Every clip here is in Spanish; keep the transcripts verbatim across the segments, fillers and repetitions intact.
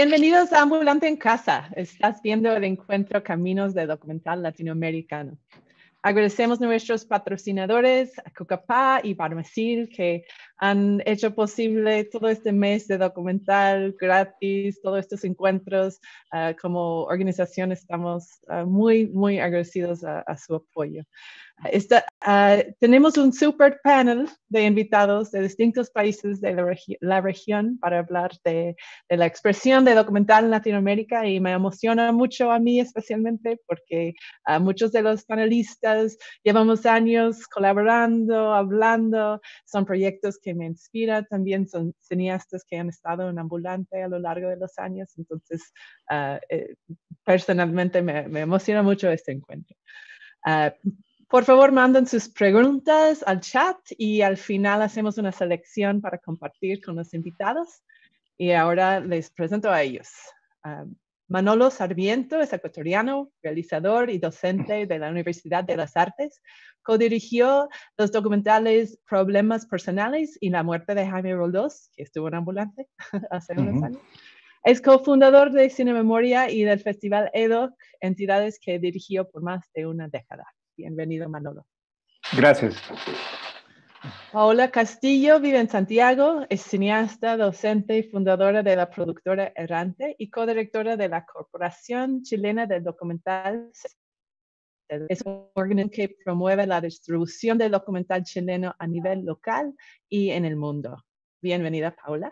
Bienvenidos a Ambulante en Casa. Estás viendo el encuentro Caminos de Documental Latinoamericano. Agradecemos a nuestros patrocinadores, Cucapá y Barmacil, que han hecho posible todo este mes de documental gratis, todos estos encuentros. Uh, como organización estamos uh, muy, muy agradecidos a, a su apoyo. Esta, uh, tenemos un super panel de invitados de distintos países de la, regi la región para hablar de, de la expresión de documental en Latinoamérica, y me emociona mucho a mí especialmente porque uh, muchos de los panelistas llevamos años colaborando, hablando, son proyectos que me inspiran, también son cineastas que han estado en Ambulante a lo largo de los años, entonces uh, eh, personalmente me, me emociona mucho este encuentro. Uh, Por favor, manden sus preguntas al chat y al final hacemos una selección para compartir con los invitados. Y ahora les presento a ellos. Uh, Manolo Sarmiento es ecuatoriano, realizador y docente de la Universidad de las Artes. Codirigió los documentales Problemas Personales y La Muerte de Jaime Roldós, que estuvo en Ambulante hace uh-huh. unos años. Es cofundador de Cine Memoria y del Festival E D O C, entidades que dirigió por más de una década. Bienvenido, Manolo. Gracias. Paola Castillo vive en Santiago, es cineasta, docente y fundadora de la productora Errante y codirectora de la Corporación Chilena del Documental. Es un órgano que promueve la distribución del documental chileno a nivel local y en el mundo. Bienvenida, Paola.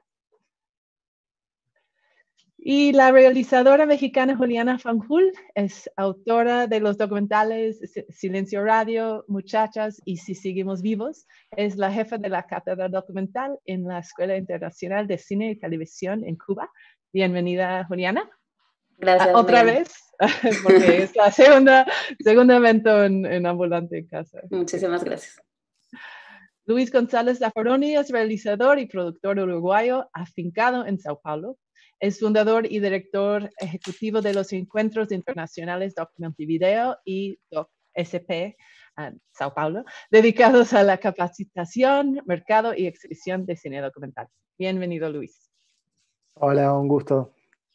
Y la realizadora mexicana Juliana Fanjul es autora de los documentales Silencio Radio, Muchachas y Si Seguimos Vivos. Es la jefa de la cátedra documental en la Escuela Internacional de Cine y Televisión en Cuba. Bienvenida, Juliana. Gracias. Uh, otra Miguel. vez, porque es la segunda, segundo evento en, en Ambulante en Casa. Muchísimas gracias. Luis González Zaffaroni es realizador y productor uruguayo afincado en Sao Paulo. Es fundador y director ejecutivo de los Encuentros Internacionales Documental y D O C S P en Sao Paulo, dedicados a la capacitación, mercado y exhibición de cine documental. Bienvenido, Luis. Hola, un gusto.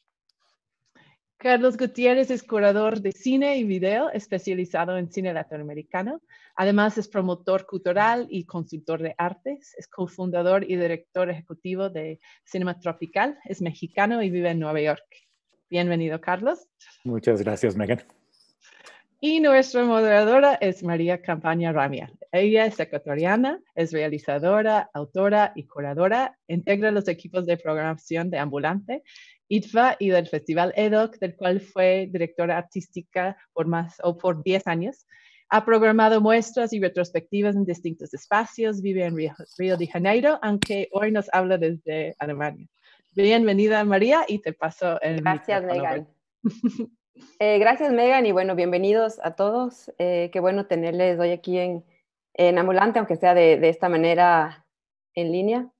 Carlos Gutiérrez es curador de cine y video, especializado en cine latinoamericano. Además, es promotor cultural y consultor de artes. Es cofundador y director ejecutivo de Cinema Tropical. Es mexicano y vive en Nueva York. Bienvenido, Carlos. Muchas gracias, Megan. Y nuestra moderadora es María Campaña Ramia. Ella es ecuatoriana, es realizadora, autora y curadora. Integra los equipos de programación de Ambulante, I T F A y del Festival E D O C, del cual fue directora artística por más o por diez años. Ha programado muestras y retrospectivas en distintos espacios. Vive en Río, Río de Janeiro, aunque hoy nos habla desde Alemania. Bienvenida, María, y te paso el Gracias, micrófono. Megan. Eh, gracias, Megan, y bueno, bienvenidos a todos. Eh, qué bueno tenerles hoy aquí en, en Ambulante, aunque sea de, de esta manera en línea.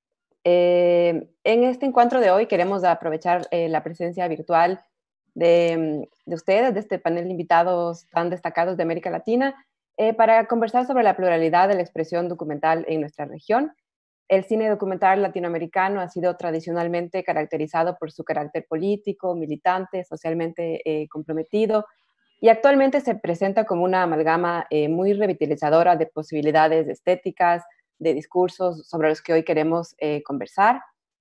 Eh, en este encuentro de hoy queremos aprovechar eh, la presencia virtual de, de ustedes, de este panel de invitados tan destacados de América Latina, eh, para conversar sobre la pluralidad de la expresión documental en nuestra región. El cine documental latinoamericano ha sido tradicionalmente caracterizado por su carácter político, militante, socialmente eh, comprometido, y actualmente se presenta como una amalgama eh, muy revitalizadora de posibilidades estéticas, de discursos sobre los que hoy queremos eh, conversar.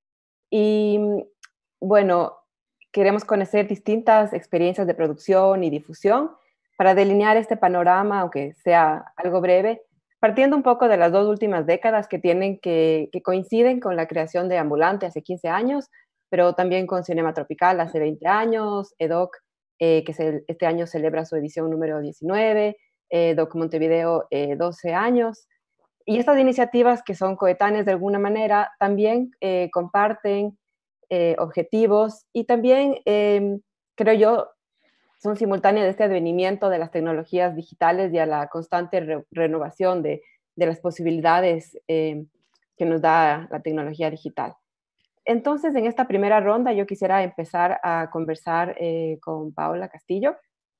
Y bueno, queremos conocer distintas experiencias de producción y difusión para delinear este panorama, aunque sea algo breve, partiendo un poco de las dos últimas décadas que, tienen que, que coinciden con la creación de Ambulante hace quince años, pero también con Cinema Tropical hace veinte años, E D O C, eh, que se, este año celebra su edición número diecinueve, eh, D O C Montevideo, eh, doce años. Y estas iniciativas, que son coetáneas de alguna manera, también eh, comparten eh, objetivos y también, eh, creo yo, son simultáneas de este advenimiento de las tecnologías digitales y a la constante re renovación de, de las posibilidades eh, que nos da la tecnología digital. Entonces, en esta primera ronda yo quisiera empezar a conversar eh, con Paola Castillo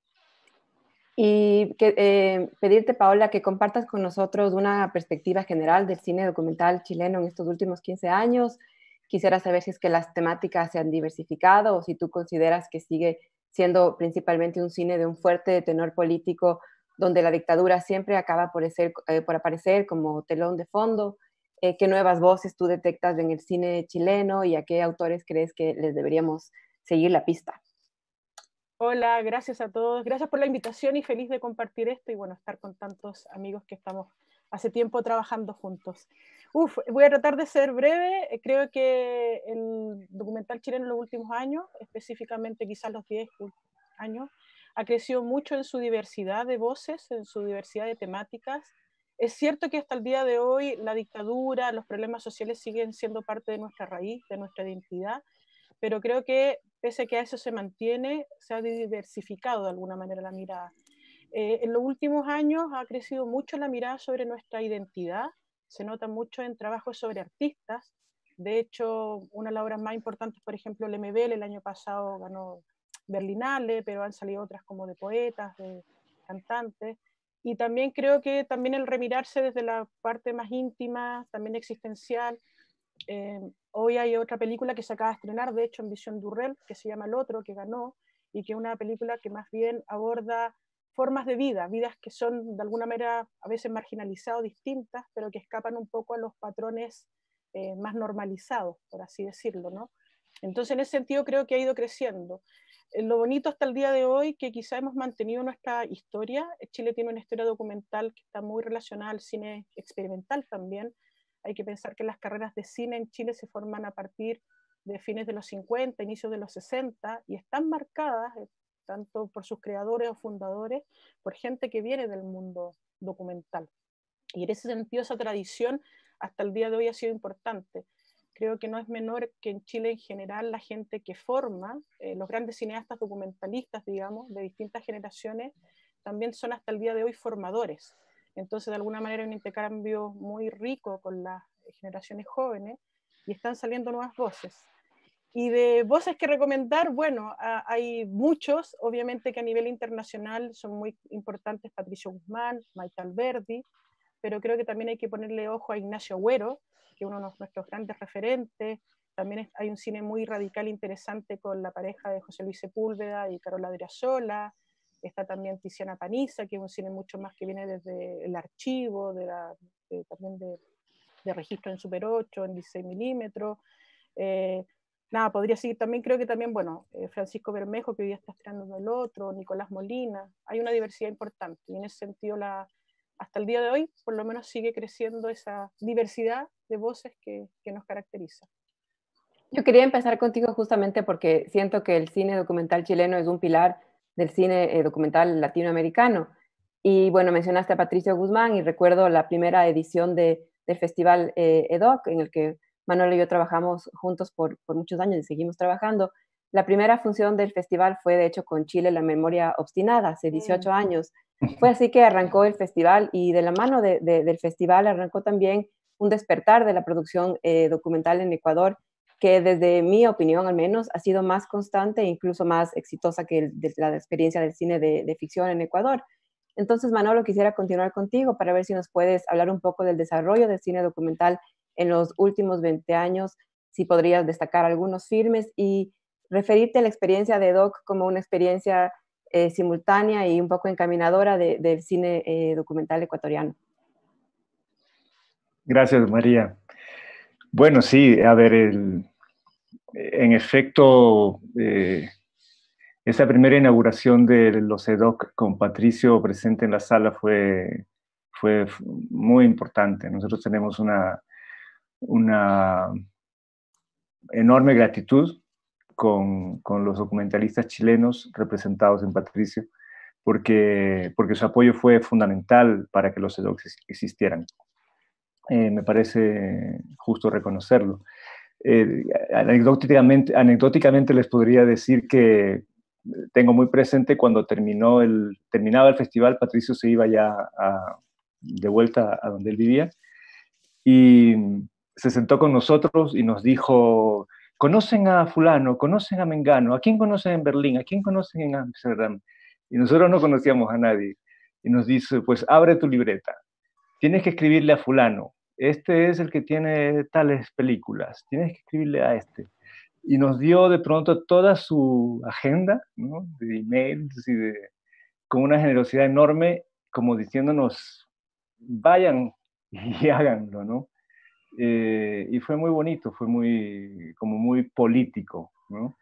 y que, eh, pedirte, Paola, que compartas con nosotros una perspectiva general del cine documental chileno en estos últimos quince años, Quisiera saber si es que las temáticas se han diversificado o si tú consideras que sigue siendo principalmente un cine de un fuerte tenor político donde la dictadura siempre acaba por, ser, eh, por aparecer como telón de fondo. Eh, ¿Qué nuevas voces tú detectas en el cine chileno y a qué autores crees que les deberíamos seguir la pista? Hola, gracias a todos. Gracias por la invitación y feliz de compartir esto y bueno, estar con tantos amigos que estamos hace tiempo trabajando juntos. Uf, voy a tratar de ser breve. Creo que el documental chileno en los últimos años, específicamente quizás los diez años, ha crecido mucho en su diversidad de voces, en su diversidad de temáticas. Es cierto que hasta el día de hoy la dictadura, los problemas sociales siguen siendo parte de nuestra raíz, de nuestra identidad, pero creo que pese a que a eso se mantiene, se ha diversificado de alguna manera la mirada. Eh, en los últimos años ha crecido mucho la mirada sobre nuestra identidad, se nota mucho en trabajos sobre artistas. De hecho, una de las obras más importantes, por ejemplo, el M B L, el año pasado ganó Berlinale, pero han salido otras como de poetas, de cantantes. Y también creo que también el remirarse desde la parte más íntima, también existencial. Eh, hoy hay otra película que se acaba de estrenar, de hecho, en Visión Durrell, que se llama El Otro, que ganó, y que es una película que más bien aborda formas de vida, vidas que son de alguna manera a veces marginalizadas, distintas, pero que escapan un poco a los patrones eh, más normalizados, por así decirlo, ¿no? Entonces, en ese sentido, creo que ha ido creciendo. Eh, lo bonito hasta el día de hoy, que quizá hemos mantenido nuestra historia. Chile tiene una historia documental que está muy relacionada al cine experimental también. Hay que pensar que las carreras de cine en Chile se forman a partir de fines de los cincuenta, inicios de los sesenta, y están marcadas, eh, tanto por sus creadores o fundadores, por gente que viene del mundo documental. Y en ese sentido, esa tradición hasta el día de hoy ha sido importante. Creo que no es menor que en Chile en general la gente que forma, eh, los grandes cineastas documentalistas, digamos, de distintas generaciones, también son hasta el día de hoy formadores. Entonces, de alguna manera, hay un intercambio muy rico con las generaciones jóvenes y están saliendo nuevas voces. Y de voces que recomendar, bueno, a, hay muchos, obviamente que a nivel internacional son muy importantes Patricio Guzmán, Maite Alberdi, pero creo que también hay que ponerle ojo a Ignacio Agüero, que es uno de nuestros grandes referentes. También hay un cine muy radical interesante con la pareja de José Luis Sepúlveda y Carola Adriasola. Está también Tiziana Paniza, que es un cine mucho más que viene desde el archivo, de la, de, también de, de registro en Super ocho, en dieciséis milímetros. Eh, nada, podría seguir también, creo que también, bueno, eh, Francisco Bermejo, que hoy día está estrenando El Otro, Nicolás Molina. Hay una diversidad importante y en ese sentido la, hasta el día de hoy por lo menos sigue creciendo esa diversidad de voces que, que nos caracteriza. Yo quería empezar contigo justamente porque siento que el cine documental chileno es un pilar del cine eh, documental latinoamericano. Y bueno, mencionaste a Patricio Guzmán y recuerdo la primera edición de, del festival eh, E D O C, en el que Manuel y yo trabajamos juntos por, por muchos años y seguimos trabajando. La primera función del festival fue de hecho con Chile, la memoria obstinada, hace dieciocho mm. años. Fue así que arrancó el festival y de la mano de, de, del festival arrancó también un despertar de la producción eh, documental en Ecuador, que desde mi opinión al menos ha sido más constante e incluso más exitosa que el, de la experiencia del cine de, de ficción en Ecuador. Entonces, Manolo, quisiera continuar contigo para ver si nos puedes hablar un poco del desarrollo del cine documental en los últimos veinte años, si podrías destacar algunos filmes y referirte a la experiencia de E D O C como una experiencia eh, simultánea y un poco encaminadora de, del cine eh, documental ecuatoriano. Gracias, María. Bueno, sí, a ver, el, en efecto, eh, esa primera inauguración de los E D O C con Patricio presente en la sala fue, fue muy importante. Nosotros tenemos una, una enorme gratitud con, con los documentalistas chilenos representados en Patricio, porque, porque su apoyo fue fundamental para que los E D O C existieran. Eh, me parece justo reconocerlo. Eh, anecdóticamente, anecdóticamente les podría decir que tengo muy presente cuando terminó el, terminaba el festival, Patricio se iba ya a, de vuelta a donde él vivía y se sentó con nosotros y nos dijo: ¿conocen a fulano? ¿Conocen a Mengano? ¿A quién conocen en Berlín? ¿A quién conocen en Ámsterdam? Y nosotros no conocíamos a nadie. Y nos dice: pues abre tu libreta. Tienes que escribirle a fulano. este es el que tiene tales películas, tienes que escribirle a este. Y nos dio de pronto toda su agenda, ¿no? De emails y de, con una generosidad enorme, como diciéndonos, vayan y háganlo, ¿no? Eh, y fue muy bonito, fue muy, como muy político, ¿no?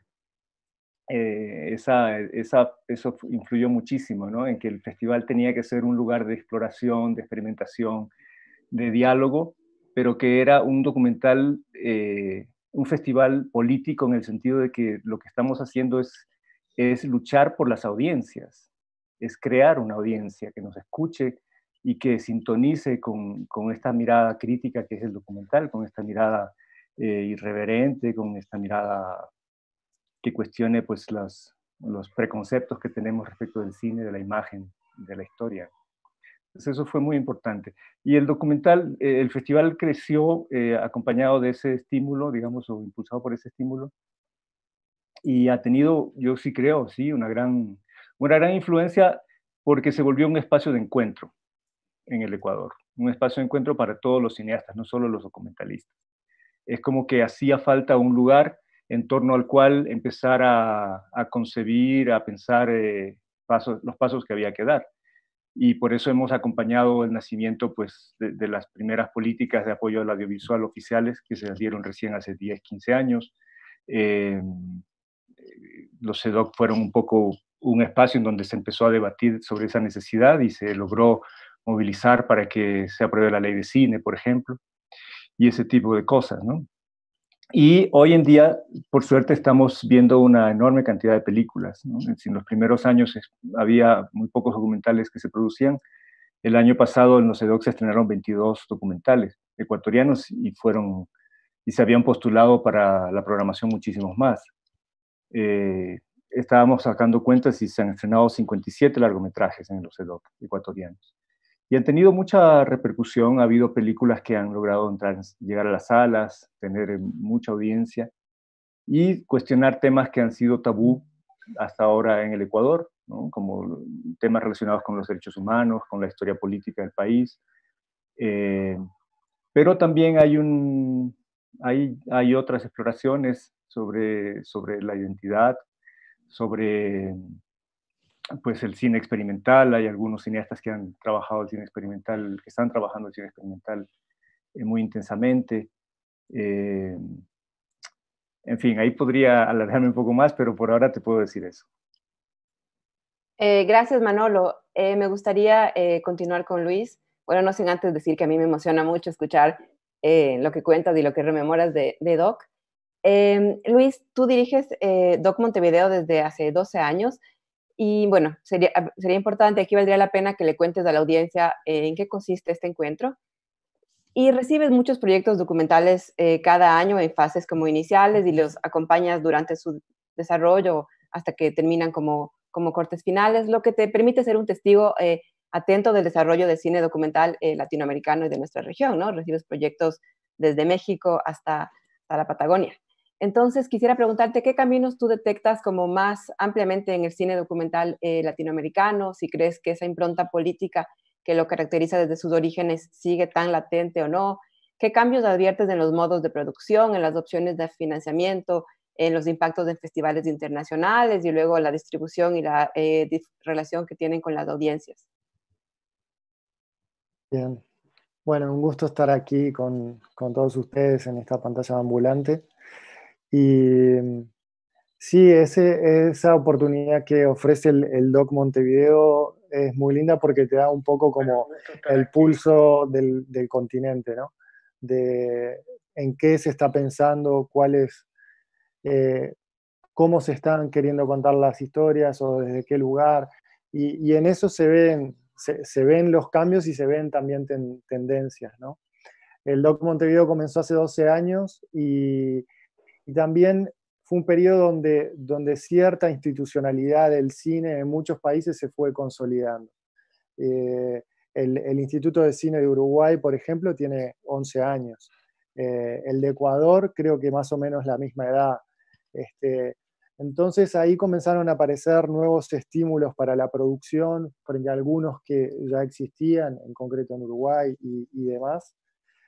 Eh, esa, esa, eso influyó muchísimo, ¿no? En que el festival tenía que ser un lugar de exploración, de experimentación, de diálogo, pero que era un documental, eh, un festival político en el sentido de que lo que estamos haciendo es, es luchar por las audiencias, es crear una audiencia que nos escuche y que sintonice con, con esta mirada crítica que es el documental, con esta mirada eh, irreverente, con esta mirada que cuestione pues las, los preconceptos que tenemos respecto del cine, de la imagen, de la historia. Entonces eso fue muy importante. Y el documental, eh, el festival creció eh, acompañado de ese estímulo, digamos, o impulsado por ese estímulo, y ha tenido, yo sí creo, sí, una gran, una gran influencia porque se volvió un espacio de encuentro en el Ecuador, un espacio de encuentro para todos los cineastas, no solo los documentalistas. Es como que hacía falta un lugar en torno al cual empezar a, a concebir, a pensar eh, pasos, los pasos que había que dar. Y por eso hemos acompañado el nacimiento pues, de, de las primeras políticas de apoyo al audiovisual oficiales que se dieron recién hace diez, quince años. Eh, los C E D O C fueron un poco un espacio en donde se empezó a debatir sobre esa necesidad y se logró movilizar para que se apruebe la ley de cine, por ejemplo, y ese tipo de cosas, ¿no? Y hoy en día, por suerte, estamos viendo una enorme cantidad de películas, ¿no? En los primeros años había muy pocos documentales que se producían. El año pasado en los C E D O C se estrenaron veintidós documentales ecuatorianos y, fueron, y se habían postulado para la programación muchísimos más. Eh, estábamos sacando cuentas y se han estrenado cincuenta y siete largometrajes en los C E D O C ecuatorianos. Y han tenido mucha repercusión, ha habido películas que han logrado entrar, llegar a las salas, tener mucha audiencia y cuestionar temas que han sido tabú hasta ahora en el Ecuador, ¿no? Como temas relacionados con los derechos humanos, con la historia política del país. Eh, pero también hay, un, hay, hay otras exploraciones sobre, sobre la identidad, sobre pues el cine experimental. Hay algunos cineastas que han trabajado el cine experimental, que están trabajando el cine experimental eh, muy intensamente. Eh, en fin, ahí podría alargarme un poco más, pero por ahora te puedo decir eso. Eh, gracias, Manolo. Eh, me gustaría eh, continuar con Luis. Bueno, no sin antes decir que a mí me emociona mucho escuchar eh, lo que cuentas y lo que rememoras de, de Doc. Eh, Luis, tú diriges eh, Doc Montevideo desde hace doce años. Y bueno, sería, sería importante, aquí valdría la pena que le cuentes a la audiencia eh, en qué consiste este encuentro. Y recibes muchos proyectos documentales eh, cada año en fases como iniciales y los acompañas durante su desarrollo hasta que terminan como, como cortes finales, lo que te permite ser un testigo eh, atento del desarrollo del cine documental eh, latinoamericano y de nuestra región, ¿no? Recibes proyectos desde México hasta, hasta la Patagonia. Entonces, quisiera preguntarte qué caminos tú detectas como más ampliamente en el cine documental eh, latinoamericano, si crees que esa impronta política que lo caracteriza desde sus orígenes sigue tan latente o no, qué cambios adviertes en los modos de producción, en las opciones de financiamiento, en los impactos de festivales internacionales y luego la distribución y la eh, relación que tienen con las audiencias. Bien, bueno, un gusto estar aquí con, con todos ustedes en esta pantalla ambulante. Y sí, ese, esa oportunidad que ofrece el, el Doc Montevideo es muy linda porque te da un poco como el pulso del, del continente, ¿no? De en qué se está pensando, cuáles, eh, cómo se están queriendo contar las historias o desde qué lugar. Y, y en eso se ven, se, se ven los cambios y se ven también ten, tendencias, ¿no? El Doc Montevideo comenzó hace doce años y, y también fue un periodo donde, donde cierta institucionalidad del cine en muchos países se fue consolidando. Eh, el, el Instituto de Cine de Uruguay, por ejemplo, tiene once años. Eh, el de Ecuador creo que más o menos la misma edad. Este, entonces ahí comenzaron a aparecer nuevos estímulos para la producción, frente a algunos que ya existían, en concreto en Uruguay y, y demás.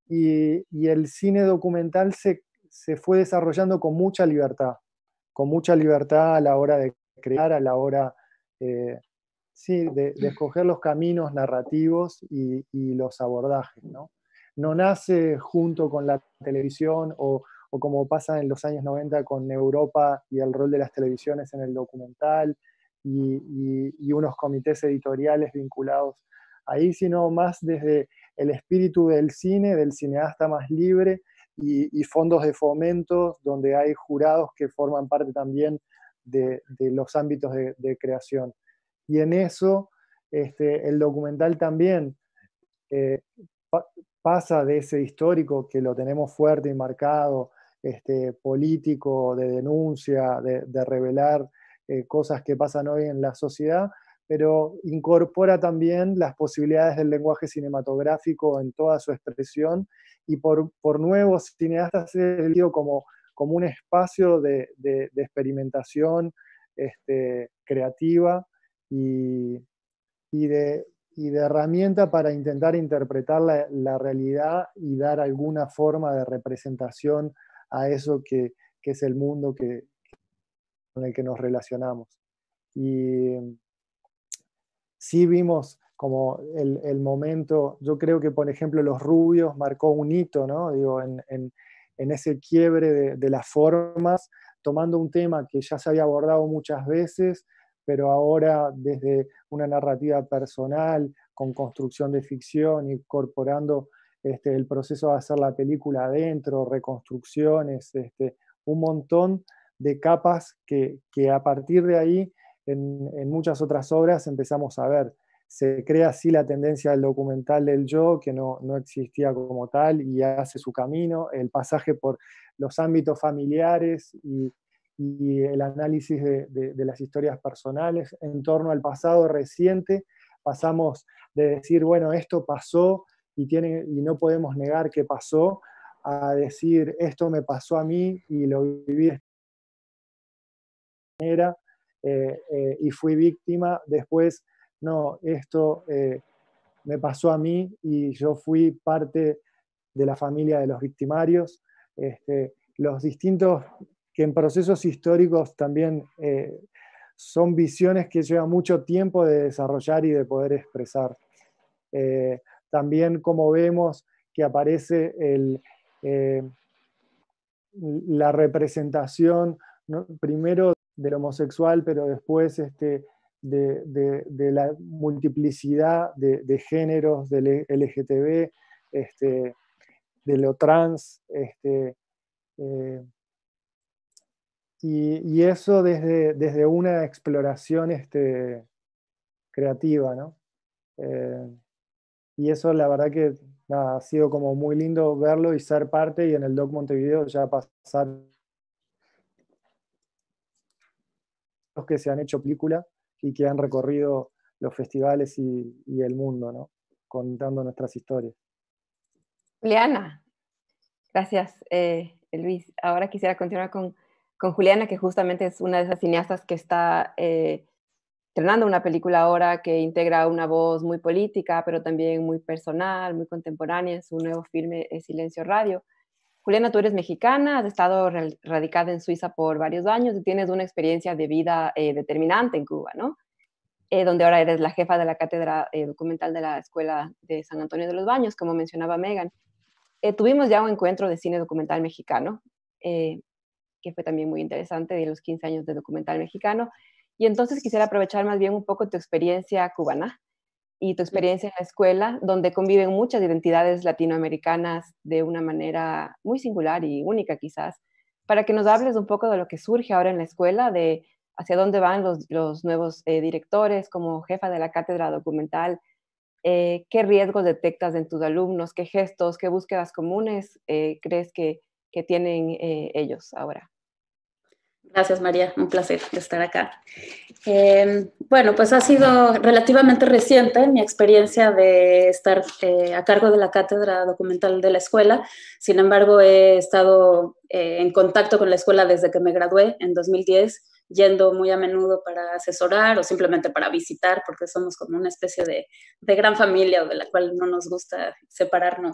y, y el cine documental se, se fue desarrollando con mucha libertad, con mucha libertad a la hora de crear, a la hora eh, sí, de, de escoger los caminos narrativos y, y los abordajes, ¿no? No nace junto con la televisión o, o como pasa en los años noventa con Europa y el rol de las televisiones en el documental y, y, y unos comités editoriales vinculados ahí, sino más desde el espíritu del cine, del cineasta más libre y, y fondos de fomento donde hay jurados que forman parte también de, de los ámbitos de, de creación. Y en eso este, el documental también eh, pa pasa de ese histórico que lo tenemos fuerte y marcado, este, político, de denuncia, de, de revelar eh, cosas que pasan hoy en la sociedad, pero incorpora también las posibilidades del lenguaje cinematográfico en toda su expresión y por, por nuevos cineastas se ha elegido como, como un espacio de, de, de experimentación este, creativa y, y, de, y de herramienta para intentar interpretar la, la realidad y dar alguna forma de representación a eso que, que es el mundo que, con el que nos relacionamos. Y sí vimos como el, el momento, yo creo que por ejemplo Los Rubios marcó un hito, ¿no? Digo, en, en, en ese quiebre de, de las formas, tomando un tema que ya se había abordado muchas veces, pero ahora desde una narrativa personal, con construcción de ficción, incorporando este, el proceso de hacer la película adentro, reconstrucciones, este, un montón de capas que, que a partir de ahí, en, en muchas otras obras empezamos a ver. Se crea así la tendencia del documental del yo, que no, no existía como tal, y hace su camino, el pasaje por los ámbitos familiares y, y el análisis de, de, de las historias personales en torno al pasado reciente. Pasamos de decir, bueno, esto pasó y, tiene, y no podemos negar que pasó, a decir, esto me pasó a mí y lo viví de esta manera eh, eh, y fui víctima. Después, no, esto eh, me pasó a mí y yo fui parte de la familia de los victimarios. Este, los distintos, que en procesos históricos también eh, son visiones que llevan mucho tiempo de desarrollar y de poder expresar. Eh, también como vemos que aparece el, eh, la representación, ¿no? Primero del homosexual, pero después este, de, de, de la multiplicidad de, de géneros del L G T B, este, de lo trans, este, eh, y, y eso desde, desde una exploración este, creativa, ¿no? Eh, y eso la verdad que nada, ha sido como muy lindo verlo y ser parte, y en el Doc Montevideo ya pasar los que se han hecho película y que han recorrido los festivales y, y el mundo, ¿no? Contando nuestras historias. Juliana, gracias eh, Luis. Ahora quisiera continuar con, con Juliana, que justamente es una de esas cineastas que está eh, estrenando una película ahora que integra una voz muy política, pero también muy personal, muy contemporánea. Su nuevo filme es Silencio Radio. Juliana, tú eres mexicana, has estado radicada en Suiza por varios años y tienes una experiencia de vida eh, determinante en Cuba, ¿no? Eh, donde ahora eres la jefa de la cátedra eh, documental de la Escuela de San Antonio de los Baños, como mencionaba Megan. Eh, tuvimos ya un encuentro de cine documental mexicano, eh, que fue también muy interesante, de los quince años de documental mexicano. Y entonces quisiera aprovechar más bien un poco tu experiencia cubana y tu experiencia en la escuela, donde conviven muchas identidades latinoamericanas de una manera muy singular y única quizás, para que nos hables un poco de lo que surge ahora en la escuela, de hacia dónde van los, los nuevos eh, directores como jefa de la cátedra documental, eh, qué riesgos detectas en tus alumnos, qué gestos, qué búsquedas comunes eh, crees que, que tienen eh, ellos ahora. Gracias, María. Un placer estar acá. Eh, bueno, pues ha sido relativamente reciente mi experiencia de estar eh, a cargo de la cátedra documental de la escuela. Sin embargo, he estado eh, en contacto con la escuela desde que me gradué en dos mil diez, yendo muy a menudo para asesorar o simplemente para visitar, porque somos como una especie de, de gran familia de la cual no nos gusta separarnos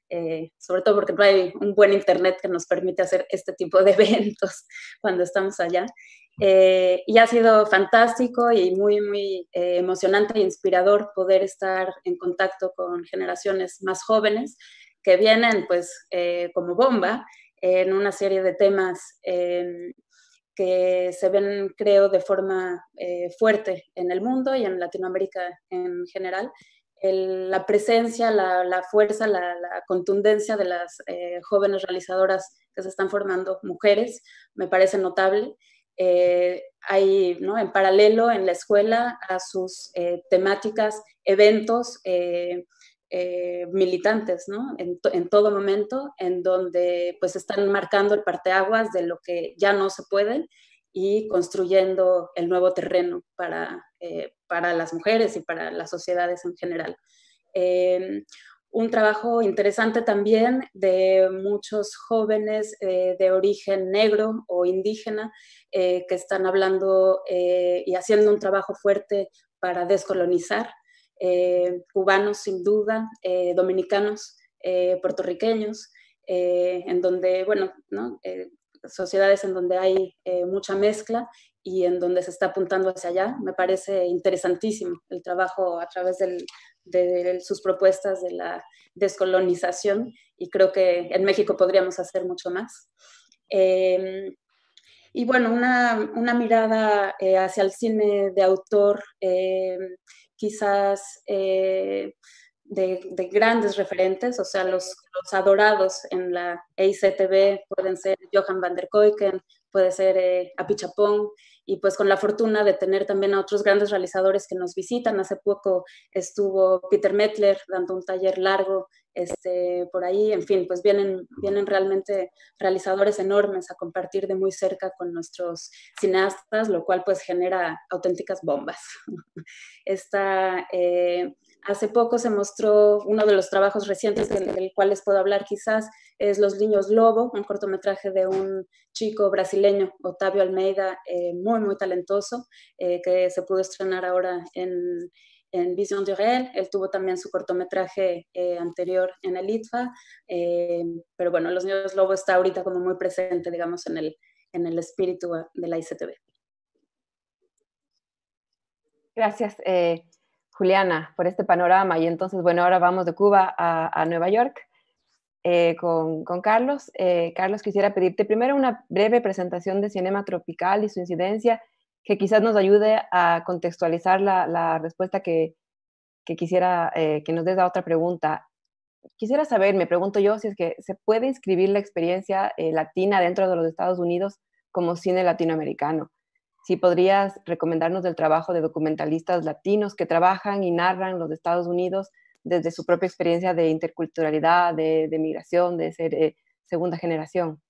eh, sobre todo porque no hay un buen internet que nos permite hacer este tipo de eventos cuando estamos allá. Eh, y ha sido fantástico y muy, muy eh, emocionante e inspirador poder estar en contacto con generaciones más jóvenes que vienen pues eh, como bomba en una serie de temas eh, que se ven, creo, de forma eh, fuerte en el mundo y en Latinoamérica en general. El, la presencia, la, la fuerza, la, la, contundencia de las eh, jóvenes realizadoras que se están formando, mujeres, me parece notable. Eh, hay, ¿no?, en paralelo en la escuela a sus eh, temáticas, eventos eh, eh, militantes, ¿no?, en, to, en todo momento, en donde pues están marcando el parteaguas de lo que ya no se puede y construyendo el nuevo terreno para, eh, para las mujeres y para las sociedades en general. Eh, un trabajo interesante también de muchos jóvenes eh, de origen negro o indígena eh, que están hablando eh, y haciendo un trabajo fuerte para descolonizar, eh, cubanos sin duda, eh, dominicanos, eh, puertorriqueños, eh, en donde, bueno, ¿no? Eh, sociedades en donde hay eh, mucha mezcla y en donde se está apuntando hacia allá. Me parece interesantísimo el trabajo a través del, de sus propuestas de la descolonización y creo que en México podríamos hacer mucho más. Eh, y bueno, una, una mirada eh, hacia el cine de autor, eh, quizás eh, de, de grandes referentes, o sea, los, los adorados en la A I C T V pueden ser Johan van der Keuken, puede ser eh, Api Chapón, y pues con la fortuna de tener también a otros grandes realizadores que nos visitan. Hace poco estuvo Peter Mettler dando un taller largo este, por ahí. En fin, pues vienen, vienen realmente realizadores enormes a compartir de muy cerca con nuestros cineastas, lo cual pues genera auténticas bombas. Esta, eh, hace poco se mostró uno de los trabajos recientes del, del cual les puedo hablar quizás, es Los Niños Lobo, un cortometraje de un chico brasileño, Otávio Almeida, eh, muy, muy talentoso, eh, que se pudo estrenar ahora en, en Vision du Réel. Él tuvo también su cortometraje eh, anterior en el I T F A, eh, pero bueno, Los Niños Lobo está ahorita como muy presente, digamos, en el, en el espíritu de la I C T V. Gracias, eh, Juliana, por este panorama. Y entonces, bueno, ahora vamos de Cuba a, a Nueva York. Eh, con, con Carlos. Eh, Carlos, quisiera pedirte primero una breve presentación de Cinema Tropical y su incidencia, que quizás nos ayude a contextualizar la, la respuesta que, que quisiera eh, que nos des a otra pregunta. Quisiera saber, me pregunto yo, si es que se puede inscribir la experiencia eh, latina dentro de los Estados Unidos como cine latinoamericano. Si podrías recomendarnos del trabajo de documentalistas latinos que trabajan y narran los Estados Unidos desde su propia experiencia de interculturalidad, de, de migración, de ser eh, segunda generación.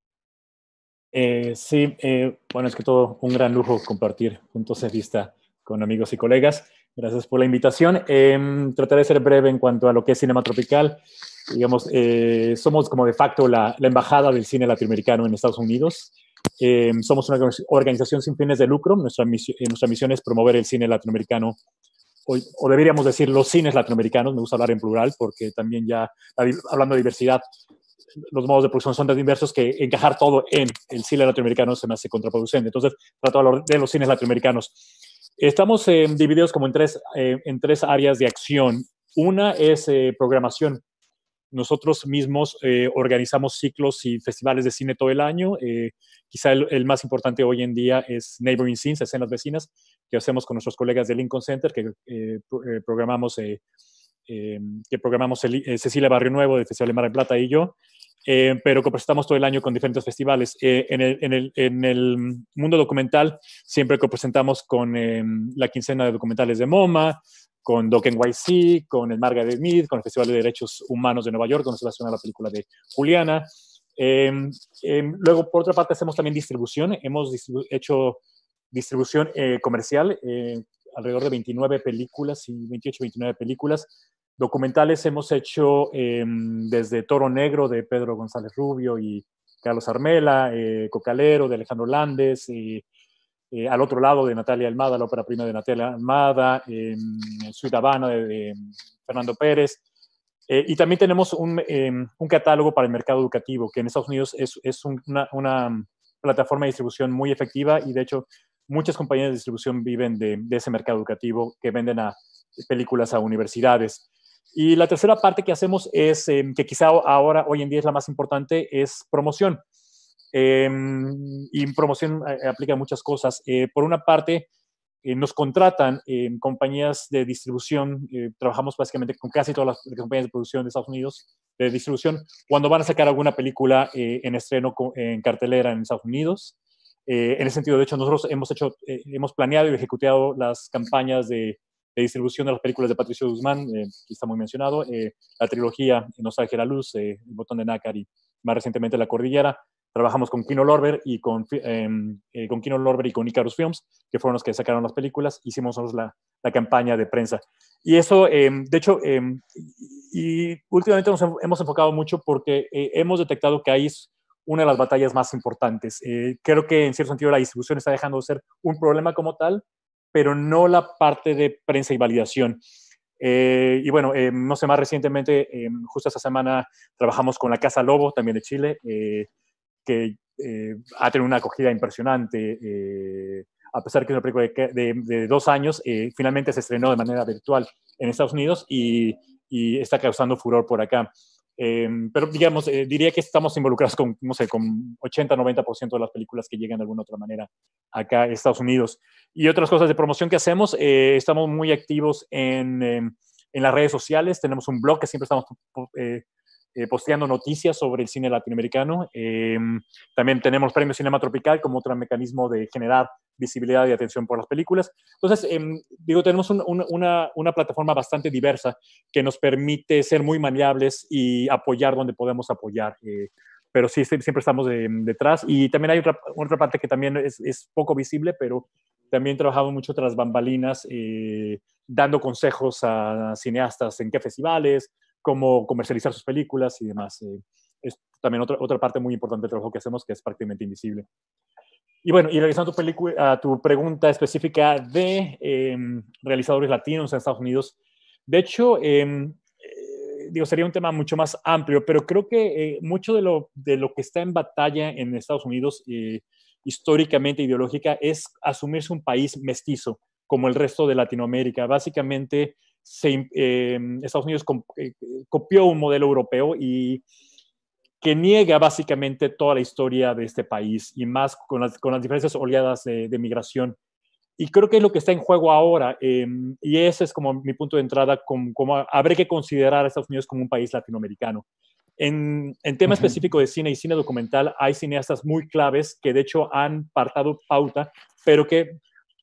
Eh, sí, eh, bueno, es que todo un gran lujo compartir puntos de vista con amigos y colegas. Gracias por la invitación. Eh, trataré de ser breve en cuanto a lo que es Cinema Tropical. Digamos, eh, somos como de facto la, la embajada del cine latinoamericano en Estados Unidos. Eh, somos una organización sin fines de lucro. Nuestra misión, nuestra misión es promover el cine latinoamericano, o, o deberíamos decir los cines latinoamericanos. Me gusta hablar en plural porque también ya, hablando de diversidad, los modos de producción son tan diversos que encajar todo en el cine latinoamericano se me hace contraproducente. Entonces, trato de hablar de los cines latinoamericanos. Estamos eh, divididos como en tres, eh, en tres áreas de acción. Una es eh, programación. Nosotros mismos eh, organizamos ciclos y festivales de cine todo el año. Eh, quizá el, el más importante hoy en día es Neighboring Scenes, escenas vecinas, que hacemos con nuestros colegas del Lincoln Center, que eh, pro, eh, programamos, eh, eh, que programamos el, eh, Cecilia Barrio Nuevo del Festival de Mar del Plata y yo, eh, pero que presentamos todo el año con diferentes festivales. Eh, en, el, en, el, en el mundo documental siempre que presentamos con eh, la quincena de documentales de MoMA, con Doc N Y C, con el Margaret Mead, con el Festival de Derechos Humanos de Nueva York, donde se va a estrenar la película de Juliana. Eh, eh, luego, por otra parte, hacemos también distribución. Hemos distribu hecho distribución eh, comercial, eh, alrededor de veintinueve películas, y veintiocho, veintinueve películas. Documentales hemos hecho eh, desde Toro Negro, de Pedro González Rubio y Carlos Armela, eh, Cocalero, de Alejandro Landes, y Eh, al otro lado de Natalia Almada, la ópera prima de Natalia Almada, eh, Sweet Havana de, de Fernando Pérez. Eh, y también tenemos un, eh, un catálogo para el mercado educativo, que en Estados Unidos es, es un, una, una plataforma de distribución muy efectiva y de hecho muchas compañías de distribución viven de, de ese mercado educativo que venden a películas a universidades. Y la tercera parte que hacemos es, eh, que quizá ahora, hoy en día es la más importante, es promoción. Eh, y promoción eh, aplica muchas cosas. Eh, por una parte, eh, nos contratan en eh, compañías de distribución, eh, trabajamos básicamente con casi todas las compañías de producción de Estados Unidos, de distribución, cuando van a sacar alguna película eh, en estreno en cartelera en Estados Unidos. Eh, en ese sentido, de hecho, nosotros hemos, hecho, eh, hemos planeado y ejecutado las campañas de, de distribución de las películas de Patricio Guzmán, eh, que está muy mencionado, eh, la trilogía Nostalgia de la Luz, eh, El Botón de Nácar y más recientemente La Cordillera. Trabajamos con Kino Lorber y con, eh, eh, con Kino Lorber y con Icarus Films, que fueron los que sacaron las películas. Hicimos nosotros la, la campaña de prensa. Y eso, eh, de hecho, eh, y últimamente nos hemos enfocado mucho porque eh, hemos detectado que ahí es una de las batallas más importantes. Eh, creo que en cierto sentido la distribución está dejando de ser un problema como tal, pero no la parte de prensa y validación. Eh, y bueno, eh, no sé, más recientemente, eh, justo esta semana, trabajamos con la Casa Lobo, también de Chile, eh, que eh, ha tenido una acogida impresionante. Eh, a pesar que es una película de, de, de dos años, eh, finalmente se estrenó de manera virtual en Estados Unidos y, y está causando furor por acá. Eh, pero digamos, eh, diría que estamos involucrados con, no sé, con ochenta a noventa por ciento de las películas que llegan de alguna otra manera acá a Estados Unidos. Y otras cosas de promoción que hacemos, eh, estamos muy activos en, eh, en las redes sociales. Tenemos un blog que siempre estamos eh, eh, posteando noticias sobre el cine latinoamericano. Eh, también tenemos Premio Cinema Tropical como otro mecanismo de generar visibilidad y atención por las películas. Entonces, eh, digo, tenemos un, un, una, una plataforma bastante diversa que nos permite ser muy maleables y apoyar donde podemos apoyar. Eh, pero sí, siempre estamos de, detrás. Y también hay otra, otra parte que también es, es poco visible, pero también trabajamos mucho tras bambalinas, eh, dando consejos a cineastas en qué festivales, cómo comercializar sus películas y demás. Eh, es también otra, otra parte muy importante del trabajo que hacemos, que es prácticamente invisible. Y bueno, y regresando a tu, película, a tu pregunta específica de eh, realizadores latinos en Estados Unidos, de hecho, eh, eh, digo, sería un tema mucho más amplio, pero creo que eh, mucho de lo, de lo que está en batalla en Estados Unidos, eh, históricamente, ideológica, es asumirse un país mestizo, como el resto de Latinoamérica. Básicamente, se, eh, Estados Unidos comp eh, copió un modelo europeo y que niega básicamente toda la historia de este país y más con las, con las diferentes oleadas de, de migración. Y creo que es lo que está en juego ahora, eh, y ese es como mi punto de entrada, como, como habré que considerar a Estados Unidos como un país latinoamericano. En, en tema uh-huh. específico de cine y cine documental, hay cineastas muy claves que de hecho han partado pauta, pero que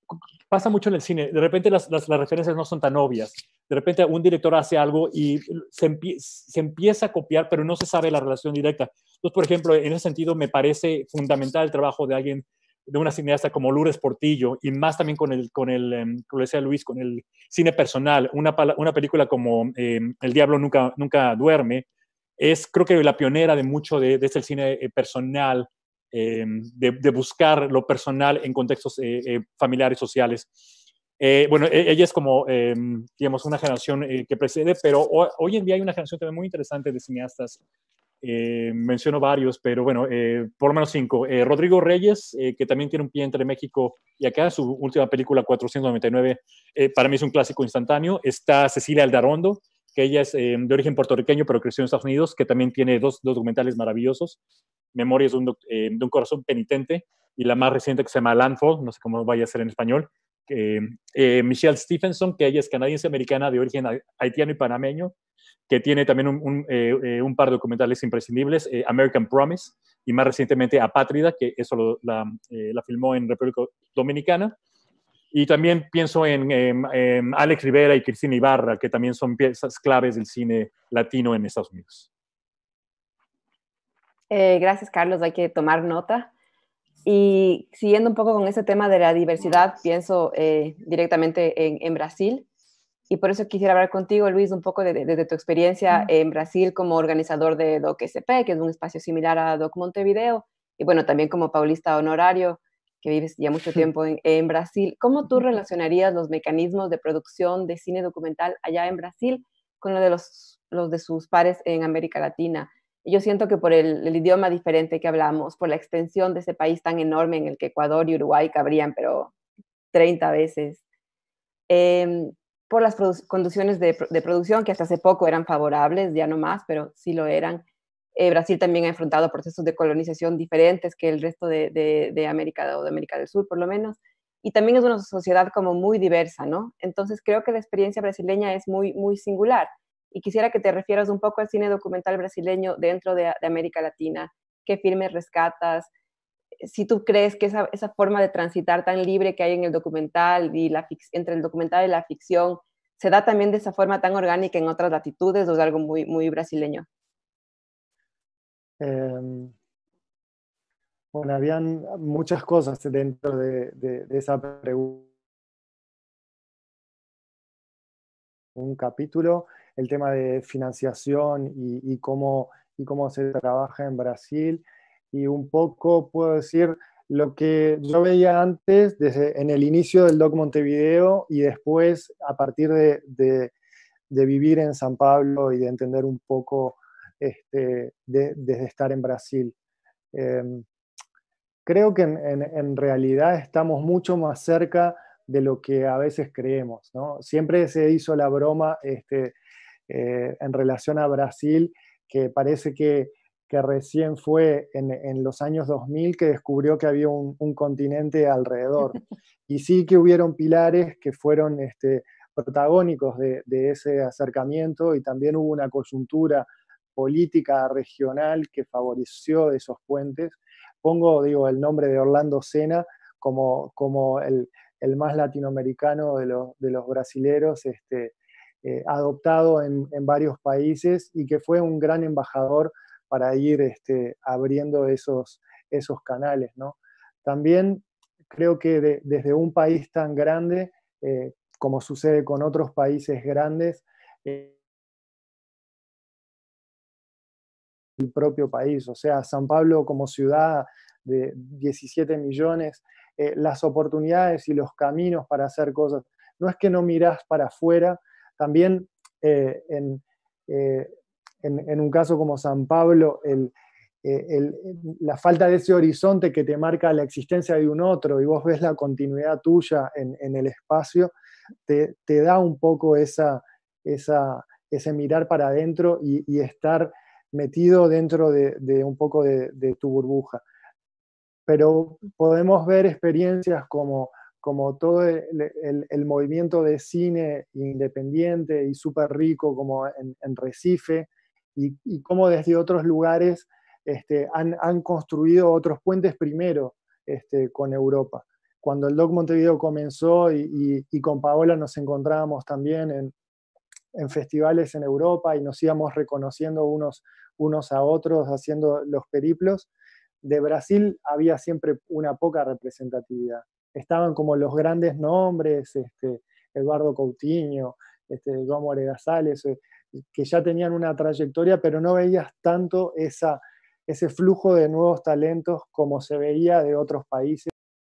pasa mucho en el cine. De repente las, las, las referencias no son tan obvias. De repente un director hace algo y se, empie se empieza a copiar, pero no se sabe la relación directa. Entonces, por ejemplo, en ese sentido me parece fundamental el trabajo de alguien, de una cineasta como Lourdes Portillo, y más también con el, con el, um, como decía Luis, con el cine personal. Una, una película como eh, El Diablo Nunca, Nunca Duerme es, creo que, la pionera de mucho de, de este cine personal, eh, de, de buscar lo personal en contextos eh, eh, familiares, sociales. Eh, bueno, ella es como, eh, digamos, una generación eh, que precede, pero ho hoy en día hay una generación también muy interesante de cineastas. Eh, menciono varios, pero bueno, eh, por lo menos cinco. Eh, Rodrigo Reyes, eh, que también tiene un pie entre México y acá, su última película, cuatrocientos noventa y nueve, eh, para mí es un clásico instantáneo. Está Cecilia Aldarondo, que ella es eh, de origen puertorriqueño, pero creció en Estados Unidos, que también tiene dos, dos documentales maravillosos. Memorias de un, eh, de un corazón penitente, y la más reciente que se llama Landfall, no sé cómo vaya a ser en español. Eh, eh, Michelle Stephenson, que ella es canadiense-americana de origen haitiano y panameño, que tiene también un, un, eh, un par de documentales imprescindibles, eh, American Promise, y más recientemente Apátrida, que eso lo, la, eh, la filmó en República Dominicana. Y también pienso en, en, en Alex Rivera y Cristina Ibarra, que también son piezas claves del cine latino en Estados Unidos. Eh, gracias, Carlos. Hay que tomar nota. Y siguiendo un poco con ese tema de la diversidad, pienso eh, directamente en, en Brasil. Y por eso quisiera hablar contigo, Luis, un poco de, de, de tu experiencia en Brasil como organizador de Doc S P, que es un espacio similar a Doc Montevideo, y bueno, también como paulista honorario, que vives ya mucho tiempo en, en Brasil. ¿Cómo tú relacionarías los mecanismos de producción de cine documental allá en Brasil con lo de los, los de sus pares en América Latina. Y yo siento que por el, el idioma diferente que hablamos, por la extensión de ese país tan enorme en el que Ecuador y Uruguay cabrían, pero treinta veces, eh, por las condiciones de, de producción que hasta hace poco eran favorables, ya no más, pero sí lo eran. Eh, Brasil también ha enfrentado procesos de colonización diferentes que el resto de, de, de América o de América del Sur, por lo menos, y también es una sociedad como muy diversa, ¿no? Entonces creo que la experiencia brasileña es muy, muy singular, y quisiera que te refieras un poco al cine documental brasileño dentro de, de América Latina. ¿Qué filmes rescatas? Si tú crees que esa, esa forma de transitar tan libre que hay en el documental y la entre el documental y la ficción se da también de esa forma tan orgánica en otras latitudes, o es algo muy, muy brasileño. Eh, bueno, habían muchas cosas dentro de, de, de esa pregunta. Un capítulo, el tema de financiación y, y, cómo, y cómo se trabaja en Brasil, y un poco puedo decir lo que yo veía antes, desde en el inicio del Doc Montevideo, y después a partir de, de, de vivir en San Pablo y de entender un poco este, de, desde estar en Brasil. Eh, creo que en, en, en realidad estamos mucho más cerca de lo que a veces creemos, ¿no? Siempre se hizo la broma este, eh, en relación a Brasil, que parece que, que recién fue en, en los años dos mil que descubrió que había un, un continente alrededor. Y sí que hubieron pilares que fueron este, protagónicos de, de ese acercamiento, y también hubo una coyuntura política regional que favoreció esos puentes. Pongo, digo, el nombre de Orlando Senna como, como el, el más latinoamericano de los, de los brasileros, este, eh, adoptado en, en varios países, y que fue un gran embajador para ir este, abriendo esos, esos canales, ¿no? También creo que de, desde un país tan grande, eh, como sucede con otros países grandes, eh, el propio país, o sea, San Pablo como ciudad de diecisiete millones, eh, las oportunidades y los caminos para hacer cosas. No es que no mirás para afuera, también eh, en, eh, en, en un caso como San Pablo, el, el, la falta de ese horizonte que te marca la existencia de un otro, y vos ves la continuidad tuya en, en el espacio, te, te da un poco esa, esa, ese mirar para adentro y, y estar metido dentro de, de un poco de, de tu burbuja. Pero podemos ver experiencias como, como todo el, el, el movimiento de cine independiente y súper rico como en, en Recife, y, y cómo desde otros lugares este, han, han construido otros puentes primero este, con Europa. Cuando el Doc Montevideo comenzó y, y, y con Paola nos encontrábamos también en, en festivales en Europa, y nos íbamos reconociendo unos, unos a otros haciendo los periplos. De Brasil había siempre una poca representatividad. Estaban como los grandes nombres, este, Eduardo Coutinho, este, João Moreira Salles, eh, que ya tenían una trayectoria, pero no veías tanto esa, ese flujo de nuevos talentos como se veía de otros países.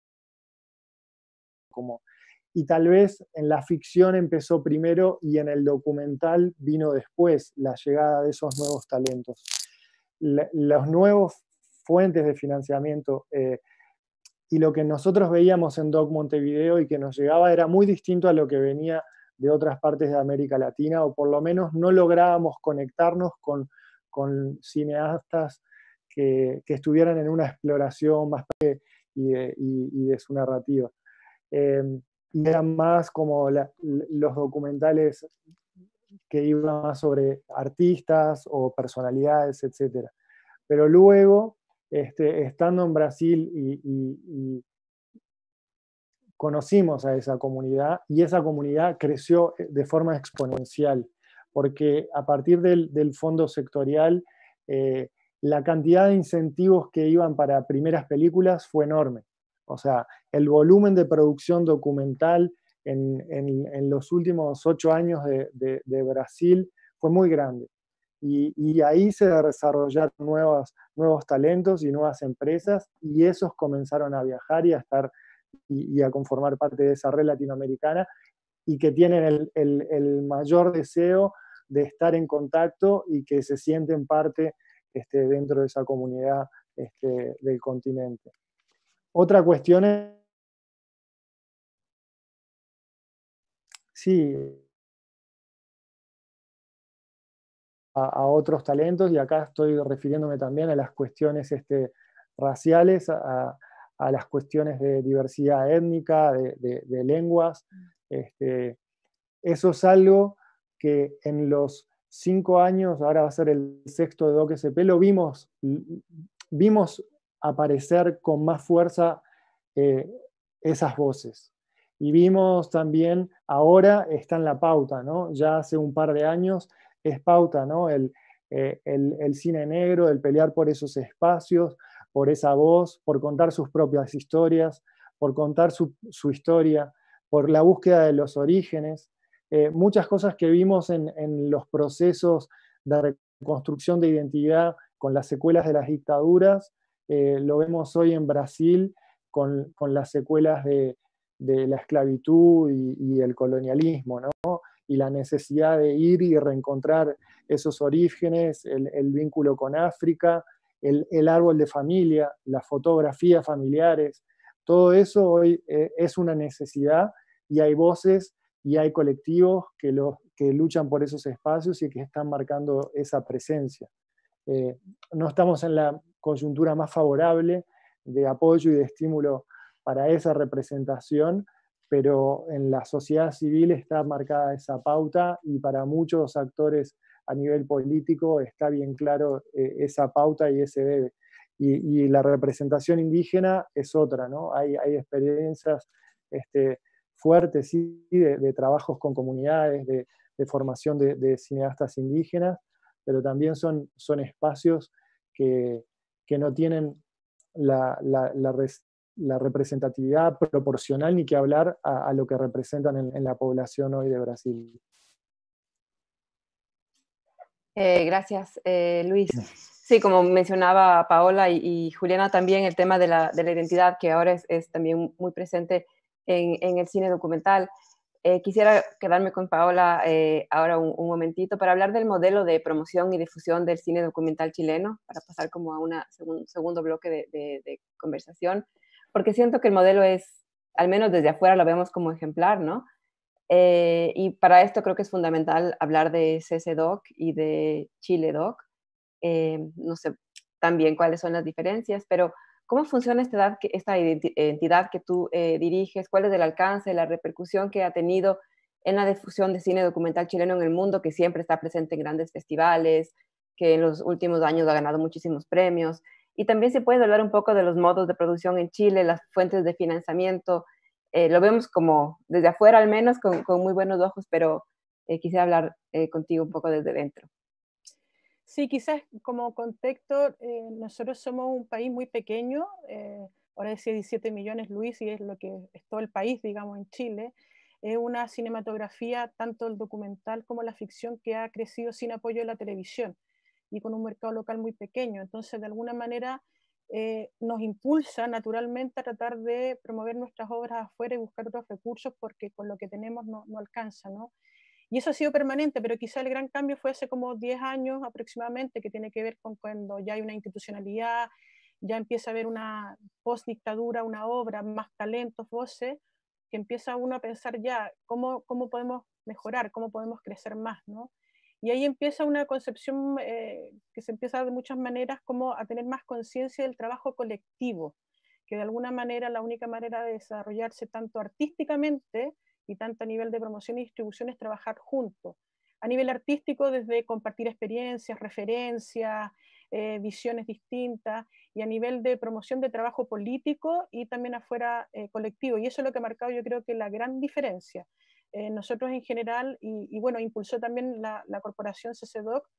Como, y tal vez en la ficción empezó primero y en el documental vino después la llegada de esos nuevos talentos. La, los nuevos fuentes de financiamiento eh, y lo que nosotros veíamos en Doc Montevideo y que nos llegaba era muy distinto a lo que venía de otras partes de América Latina, o por lo menos no lográbamos conectarnos con, con cineastas que, que estuvieran en una exploración más y de, y, y de su narrativa. Eh, y eran más como la, los documentales que iban más sobre artistas o personalidades, etcétera. Pero luego, este, estando en Brasil, y, y, y conocimos a esa comunidad, y esa comunidad creció de forma exponencial, porque a partir del, del fondo sectorial, eh, la cantidad de incentivos que iban para primeras películas fue enorme. O sea, el volumen de producción documental en, en, en los últimos ocho años de, de, de Brasil fue muy grande. Y, y ahí se desarrollaron nuevos, nuevos talentos y nuevas empresas, y esos comenzaron a viajar y a estar y, y a conformar parte de esa red latinoamericana, y que tienen el, el, el mayor deseo de estar en contacto y que se sienten parte este, dentro de esa comunidad este, del continente. Otra cuestión es, sí, a, a otros talentos, y acá estoy refiriéndome también a las cuestiones este, raciales, a, a las cuestiones de diversidad étnica, de, de, de lenguas. Este, eso es algo que en los cinco años, ahora va a ser el sexto de Doc S P, lo vimos, vimos aparecer con más fuerza eh, esas voces. Y vimos también, ahora está en la pauta, ¿no? Ya hace un par de años es pauta, ¿no? El, eh, el, el cine negro, el pelear por esos espacios, por esa voz, por contar sus propias historias, por contar su, su historia, por la búsqueda de los orígenes. Eh, muchas cosas que vimos en, en los procesos de reconstrucción de identidad con las secuelas de las dictaduras, eh, lo vemos hoy en Brasil con, con las secuelas de, de la esclavitud y, y el colonialismo, ¿no? Y la necesidad de ir y reencontrar esos orígenes, el, el vínculo con África, el, el árbol de familia, las fotografías familiares, todo eso hoy eh, es una necesidad, y hay voces y hay colectivos que, lo, que luchan por esos espacios y que están marcando esa presencia. Eh, no estamos en la coyuntura más favorable de apoyo y de estímulo para esa representación, pero en la sociedad civil está marcada esa pauta, y para muchos actores a nivel político está bien claro eh, esa pauta y ese debe. Y, y la representación indígena es otra, ¿no? Hay, hay experiencias este, fuertes, sí, de, de trabajos con comunidades, de, de formación de, de cineastas indígenas, pero también son, son espacios que, que no tienen la, la, la, res, la representatividad proporcional ni que hablar a, a lo que representan en, en la población hoy de Brasil. Eh, gracias, eh, Luis. Sí, como mencionaba Paola y, y Juliana también, el tema de la, de la identidad, que ahora es, es también muy presente en, en el cine documental. Eh, quisiera quedarme con Paola eh, ahora un, un momentito para hablar del modelo de promoción y difusión del cine documental chileno, para pasar como a un segun, segundo bloque de, de, de conversación, porque siento que el modelo es, al menos desde afuera lo vemos como ejemplar, ¿no? Eh, y para esto creo que es fundamental hablar de C C Doc y de Chile Doc. Eh, no sé también cuáles son las diferencias, pero ¿cómo funciona esta, edad, esta entidad que tú eh, diriges? ¿Cuál es el alcance, la repercusión que ha tenido en la difusión de cine documental chileno en el mundo, que siempre está presente en grandes festivales, que en los últimos años ha ganado muchísimos premios? Y también se puede hablar un poco de los modos de producción en Chile, las fuentes de financiamiento. Eh, lo vemos como desde afuera al menos, con, con muy buenos ojos, pero eh, quisiera hablar eh, contigo un poco desde dentro. Sí, quizás como contexto, eh, nosotros somos un país muy pequeño, eh, ahora decía diecisiete millones, Luis, y es lo que es todo el país, digamos, en Chile. Es una cinematografía, tanto el documental como la ficción, que ha crecido sin apoyo de la televisión y con un mercado local muy pequeño. Entonces, de alguna manera, eh, nos impulsa naturalmente a tratar de promover nuestras obras afuera y buscar otros recursos, porque con lo que tenemos no, no alcanza, ¿no? Y eso ha sido permanente, pero quizá el gran cambio fue hace como diez años aproximadamente, que tiene que ver con cuando ya hay una institucionalidad, ya empieza a haber una post-dictadura, una obra, más talentos, voces, que empieza uno a pensar ya cómo, cómo podemos mejorar, cómo podemos crecer más, ¿no? Y ahí empieza una concepción eh, que se empieza de muchas maneras como a tener más conciencia del trabajo colectivo, que de alguna manera la única manera de desarrollarse tanto artísticamente y tanto a nivel de promoción y distribución es trabajar juntos. A nivel artístico, desde compartir experiencias, referencias, eh, visiones distintas, y a nivel de promoción de trabajo político y también afuera eh, colectivo. Y eso es lo que ha marcado, yo creo que la gran diferencia. Eh, nosotros en general, y, y bueno, impulsó también la, la corporación C C Doc,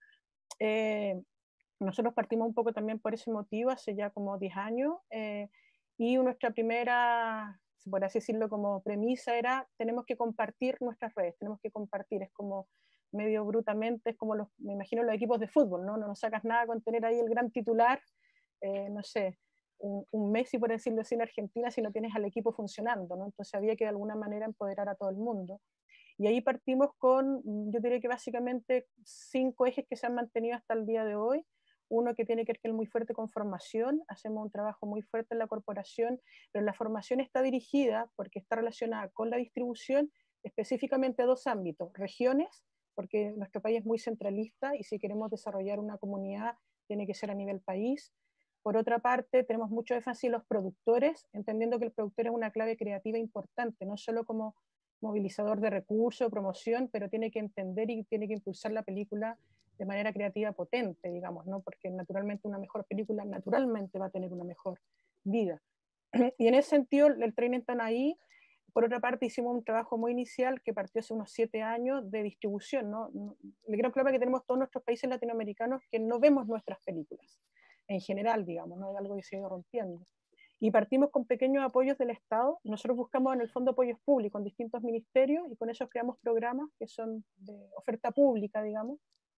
eh, nosotros partimos un poco también por ese motivo hace ya como diez años, eh, y nuestra primera, por así decirlo, como premisa era: tenemos que compartir nuestras redes, tenemos que compartir. Es como medio brutamente, es como los, me imagino los equipos de fútbol, ¿no? No nos sacas nada con tener ahí el gran titular, eh, no sé, un, un Messi, por decirlo así, en Argentina, si no tienes al equipo funcionando, ¿no? Entonces había que de alguna manera empoderar a todo el mundo. Y ahí partimos con, yo diría que básicamente cinco ejes que se han mantenido hasta el día de hoy. Uno que tiene que ver muy fuerte con formación, hacemos un trabajo muy fuerte en la corporación, pero la formación está dirigida, porque está relacionada con la distribución, específicamente a dos ámbitos: regiones, porque nuestro país es muy centralista y si queremos desarrollar una comunidad tiene que ser a nivel país. Por otra parte, tenemos mucho énfasis en los productores, entendiendo que el productor es una clave creativa importante, no solo como movilizador de recursos, promoción, pero tiene que entender y tiene que impulsar la película de manera creativa potente, digamos, ¿no? Porque naturalmente una mejor película naturalmente va a tener una mejor vida. Y en ese sentido, el training está ahí. Por otra parte, hicimos un trabajo muy inicial que partió hace unos siete años de distribución, ¿no? El gran problema que tenemos todos nuestros países latinoamericanos es que no vemos nuestras películas, en general, digamos, ¿no? Es algo que se ha ido rompiendo. Y partimos con pequeños apoyos del Estado. Nosotros buscamos en el fondo apoyos públicos en distintos ministerios y con eso creamos programas que son de oferta pública, digamos,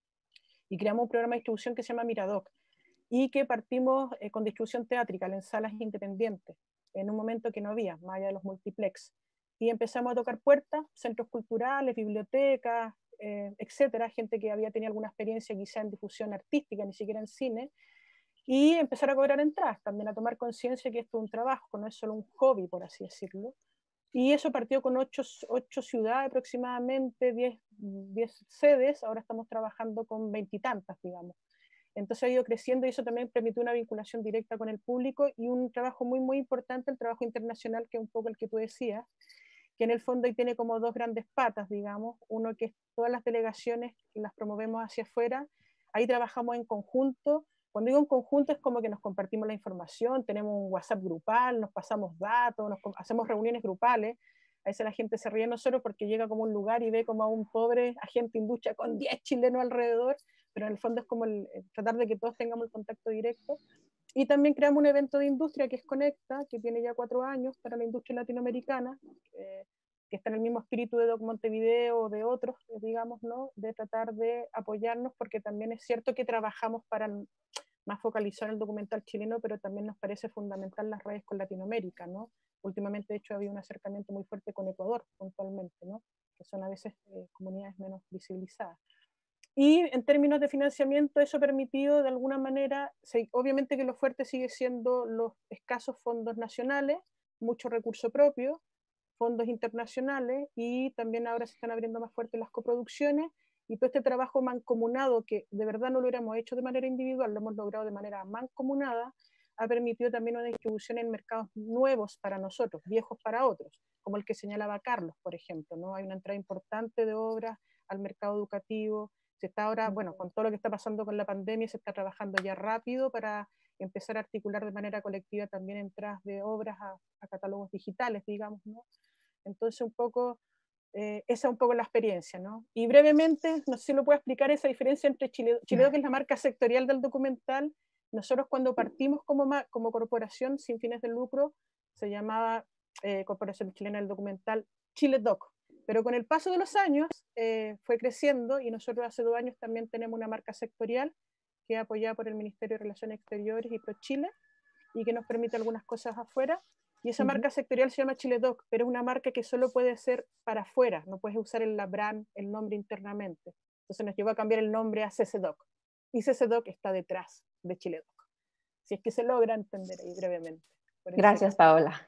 y creamos un programa de distribución que se llama Miradoc, y que partimos eh, con distribución teatrical en salas independientes, en un momento que no había, más allá de los multiplex. Y empezamos a tocar puertas, centros culturales, bibliotecas, eh, etcétera, gente que había tenido alguna experiencia quizá en difusión artística, ni siquiera en cine, y empezar a cobrar entradas, también a tomar conciencia que esto es un trabajo, no es solo un hobby, por así decirlo. Y eso partió con ocho, ocho ciudades aproximadamente, diez, diez sedes, ahora estamos trabajando con veintitantas, digamos. Entonces ha ido creciendo y eso también permitió una vinculación directa con el público y un trabajo muy, muy importante, el trabajo internacional, que es un poco el que tú decías, que en el fondo ahí tiene como dos grandes patas, digamos. Uno que es todas las delegaciones que las promovemos hacia afuera, ahí trabajamos en conjunto. Cuando digo en conjunto es como que nos compartimos la información, tenemos un WhatsApp grupal, nos pasamos datos, nos hacemos reuniones grupales. A veces la gente se ríe no solo porque llega como a un lugar y ve como a un pobre agente industria con diez chilenos alrededor, pero en el fondo es como el, el tratar de que todos tengamos el contacto directo. Y también creamos un evento de industria que es Conecta, que tiene ya cuatro años para la industria latinoamericana, eh, que está en el mismo espíritu de Doc Montevideo o de otros, digamos, ¿no? De tratar de apoyarnos, porque también es cierto que trabajamos para más focalizar el documental chileno, pero también nos parece fundamental las redes con Latinoamérica, ¿no? Últimamente, de hecho, había un acercamiento muy fuerte con Ecuador, puntualmente, ¿no? Que son a veces eh, comunidades menos visibilizadas. Y en términos de financiamiento, eso ha permitido de alguna manera, se, obviamente que lo fuerte sigue siendo los escasos fondos nacionales, mucho recurso propio, fondos internacionales, y también ahora se están abriendo más fuerte las coproducciones, y todo este trabajo mancomunado, que de verdad no lo hubiéramos hecho de manera individual, lo hemos logrado de manera mancomunada, ha permitido también una distribución en mercados nuevos para nosotros, viejos para otros, como el que señalaba Carlos, por ejemplo, ¿no? Hay una entrada importante de obras al mercado educativo. Se está ahora, bueno, con todo lo que está pasando con la pandemia, se está trabajando ya rápido para empezar a articular de manera colectiva también entradas de obras a, a catálogos digitales, digamos, ¿no? Entonces, un poco, eh, esa es un poco la experiencia, ¿no? Y brevemente, no sé si lo puedo explicar, esa diferencia entre Chiledoc, Chiledoc, que es la marca sectorial del documental. Nosotros cuando partimos como, como corporación sin fines de lucro, se llamaba eh, Corporación Chilena del Documental Chiledoc. Pero con el paso de los años eh, fue creciendo, y nosotros hace dos años también tenemos una marca sectorial que es apoyada por el Ministerio de Relaciones Exteriores y ProChile, y que nos permite algunas cosas afuera. Y esa uh-huh. marca sectorial se llama Chiledoc, pero es una marca que solo puede ser para afuera, no puedes usar el brand, el nombre internamente. Entonces nos llevó a cambiar el nombre a CCDoc. Y CCDoc está detrás de Chiledoc. Si es que se logra entender ahí brevemente. Gracias, Paola.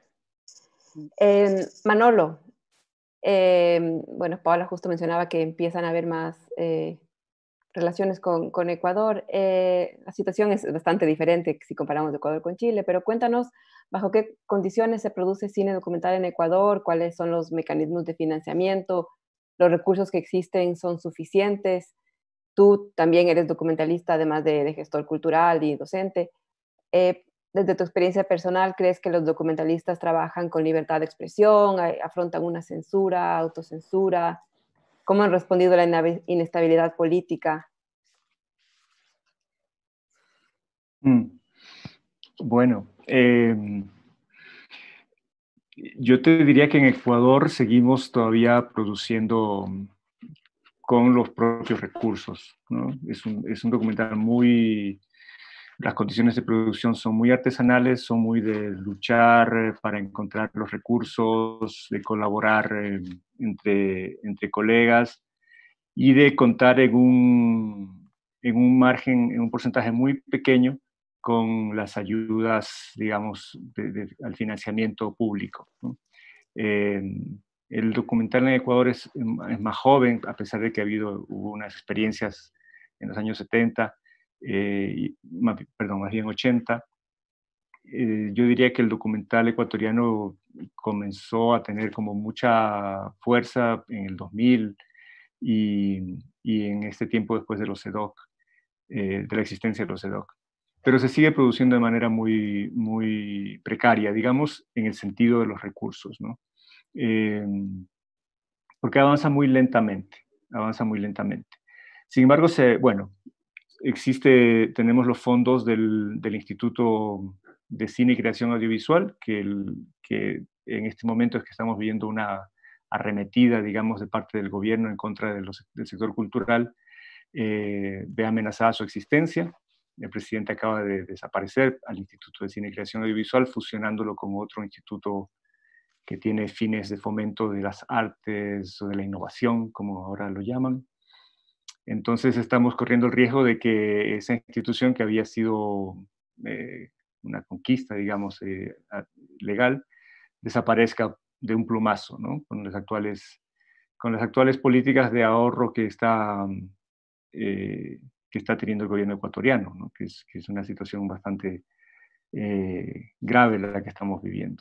Eh, Manolo, eh, bueno, Paola justo mencionaba que empiezan a haber más eh, relaciones con, con Ecuador. Eh, la situación es bastante diferente si comparamos Ecuador con Chile, pero cuéntanos bajo qué condiciones se produce cine documental en Ecuador, cuáles son los mecanismos de financiamiento, los recursos que existen son suficientes. Tú también eres documentalista, además de, de gestor cultural y docente. Eh, desde tu experiencia personal, ¿crees que los documentalistas trabajan con libertad de expresión, afrontan una censura, autocensura? ¿Cómo han respondido a la inestabilidad política? Mm. Bueno, eh, yo te diría que en Ecuador seguimos todavía produciendo con los propios recursos, ¿no? Es un, es un documental muy, las condiciones de producción son muy artesanales, son muy de luchar para encontrar los recursos, de colaborar eh, entre, entre colegas y de contar en un, en un margen, en un porcentaje muy pequeño con las ayudas, digamos, de, de, al financiamiento público, ¿no? Eh, el documental en Ecuador es, es más joven, a pesar de que ha habido, hubo unas experiencias en los años setenta, eh, y, más, perdón, más bien ochenta. Eh, yo diría que el documental ecuatoriano comenzó a tener como mucha fuerza en el dos mil y, y en este tiempo después de los E D O C, eh, de la existencia de los E D O C. Pero se sigue produciendo de manera muy, muy precaria, digamos, en el sentido de los recursos, ¿no? Eh, porque avanza muy lentamente, avanza muy lentamente. Sin embargo, se, bueno, existe, tenemos los fondos del, del Instituto de Cine y Creación Audiovisual, que, el, que en este momento es que estamos viendo una arremetida, digamos, de parte del gobierno en contra de los, del sector cultural, eh, ve amenazada su existencia. El presidente acaba de desaparecer al Instituto de Cine y Creación Audiovisual, fusionándolo con otro instituto que tiene fines de fomento de las artes o de la innovación, como ahora lo llaman. Entonces estamos corriendo el riesgo de que esa institución que había sido eh, una conquista, digamos, eh, legal, desaparezca de un plumazo, ¿no? Con las actuales, con las actuales políticas de ahorro que está, eh, que está teniendo el gobierno ecuatoriano, ¿no? Que es, que es una situación bastante eh, grave la que estamos viviendo.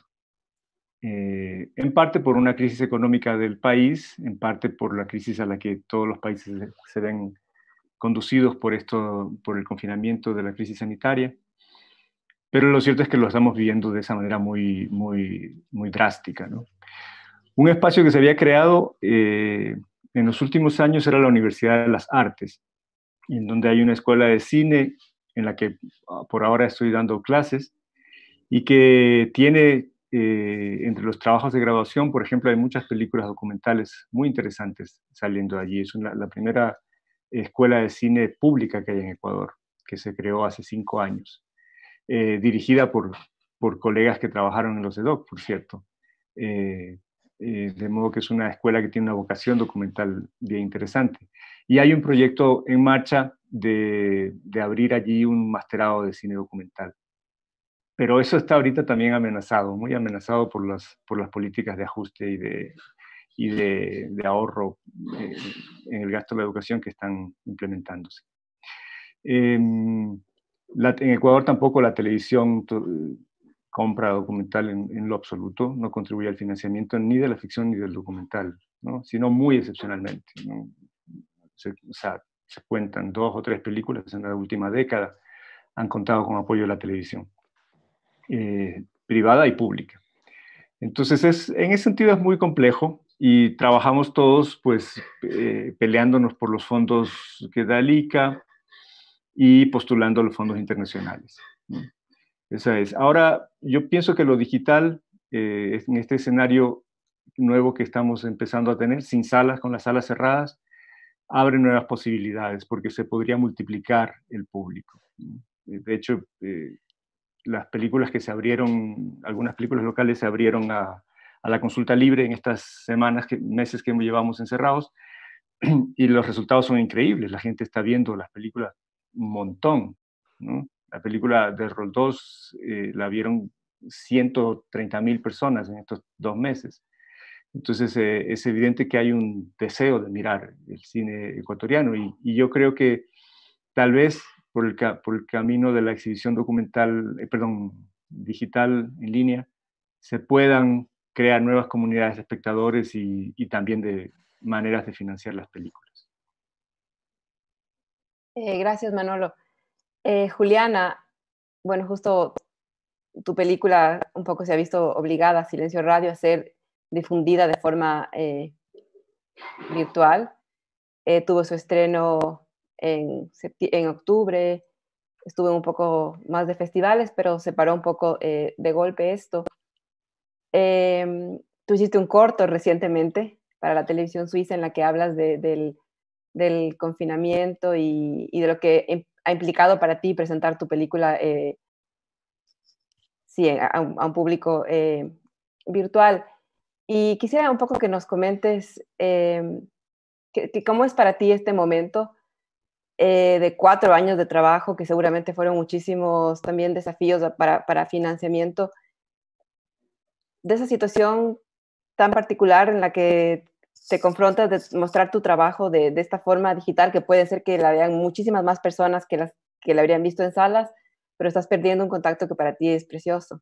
Eh, en parte por una crisis económica del país, en parte por la crisis a la que todos los países se ven conducidos por, esto, por el confinamiento de la crisis sanitaria. Pero lo cierto es que lo estamos viviendo de esa manera muy, muy, muy drástica, ¿no? Un espacio que se había creado eh, en los últimos años era la Universidad de las Artes, en donde hay una escuela de cine en la que por ahora estoy dando clases y que tiene eh, entre los trabajos de graduación, por ejemplo, hay muchas películas documentales muy interesantes saliendo de allí. Es una, la primera escuela de cine pública que hay en Ecuador, que se creó hace cinco años, eh, dirigida por, por colegas que trabajaron en los E D O C, por cierto. Eh, eh, de modo que es una escuela que tiene una vocación documental bien interesante. Y hay un proyecto en marcha de, de abrir allí un masterado de cine documental. Pero eso está ahorita también amenazado, muy amenazado por las, por las políticas de ajuste y de, y de, de ahorro eh, en el gasto de la educación que están implementándose. Eh, la, en Ecuador tampoco la televisión compra documental en, en lo absoluto, no contribuye al financiamiento ni de la ficción ni del documental, ¿no? Sino muy excepcionalmente, ¿no? Se, o sea, se cuentan dos o tres películas en la última década, han contado con apoyo de la televisión. Eh, privada y pública. Entonces, es, en ese sentido es muy complejo y trabajamos todos pues eh, peleándonos por los fondos que da el I C A y postulando los fondos internacionales, ¿no? Esa es. Ahora, yo pienso que lo digital, eh, en este escenario nuevo que estamos empezando a tener, sin salas, con las salas cerradas, abre nuevas posibilidades porque se podría multiplicar el público, ¿no? De hecho, eh, las películas que se abrieron, algunas películas locales se abrieron a, a la consulta libre en estas semanas, que, meses que llevamos encerrados, y los resultados son increíbles. La gente está viendo las películas un montón, ¿no? La película de Rol dos eh, la vieron ciento treinta mil personas en estos dos meses. Entonces eh, es evidente que hay un deseo de mirar el cine ecuatoriano y, y yo creo que tal vez por el, por el camino de la exhibición documental, eh, perdón, digital en línea, se puedan crear nuevas comunidades de espectadores y, y también de maneras de financiar las películas. Eh, gracias, Manolo. Eh, Juliana, bueno, justo tu película un poco se ha visto obligada, Silencio Radio, a ser difundida de forma eh, virtual. Eh, tuvo su estreno en, en octubre, estuve un poco más de festivales, pero se paró un poco eh, de golpe esto. Eh, tú hiciste un corto recientemente para la televisión suiza en la que hablas de, del, del confinamiento y, y de lo que ha implicado para ti presentar tu película eh, sí, a, un, a un público eh, virtual. Y quisiera un poco que nos comentes eh, que, que cómo es para ti este momento eh, de cuatro años de trabajo, que seguramente fueron muchísimos también desafíos para, para financiamiento, de esa situación tan particular en la que te confrontas de mostrar tu trabajo de, de esta forma digital, que puede ser que la vean muchísimas más personas que las que la habrían visto en salas, pero estás perdiendo un contacto que para ti es precioso.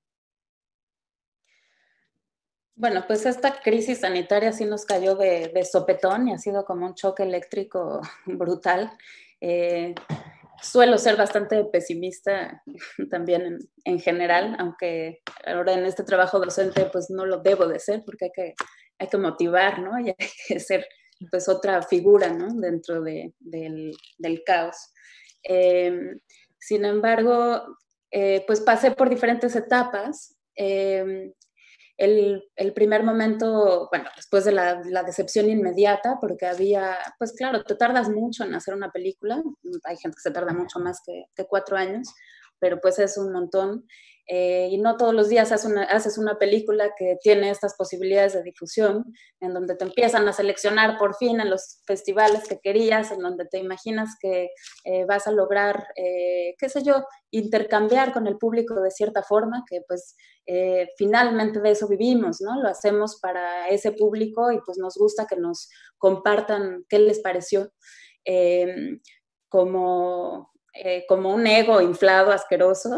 Bueno, pues esta crisis sanitaria sí nos cayó de, de sopetón y ha sido como un choque eléctrico brutal. Eh, suelo ser bastante pesimista también en, en general, aunque ahora en este trabajo docente pues no lo debo de ser, porque hay que, hay que motivar, ¿no? Y hay que ser pues otra figura, ¿no? Dentro de, del, del caos. Eh, sin embargo, eh, pues pasé por diferentes etapas. Eh, El, el primer momento, bueno, después de la, la decepción inmediata, porque había, pues claro, te tardas mucho en hacer una película, hay gente que se tarda mucho más que, que cuatro años, pero pues es un montón, eh, y no todos los días haces una, haces una película que tiene estas posibilidades de difusión, en donde te empiezan a seleccionar por fin en los festivales que querías, en donde te imaginas que eh, vas a lograr, eh, qué sé yo, intercambiar con el público de cierta forma, que pues eh, finalmente de eso vivimos, ¿no? Lo hacemos para ese público y pues nos gusta que nos compartan qué les pareció, eh, como... Eh, como un ego inflado, asqueroso,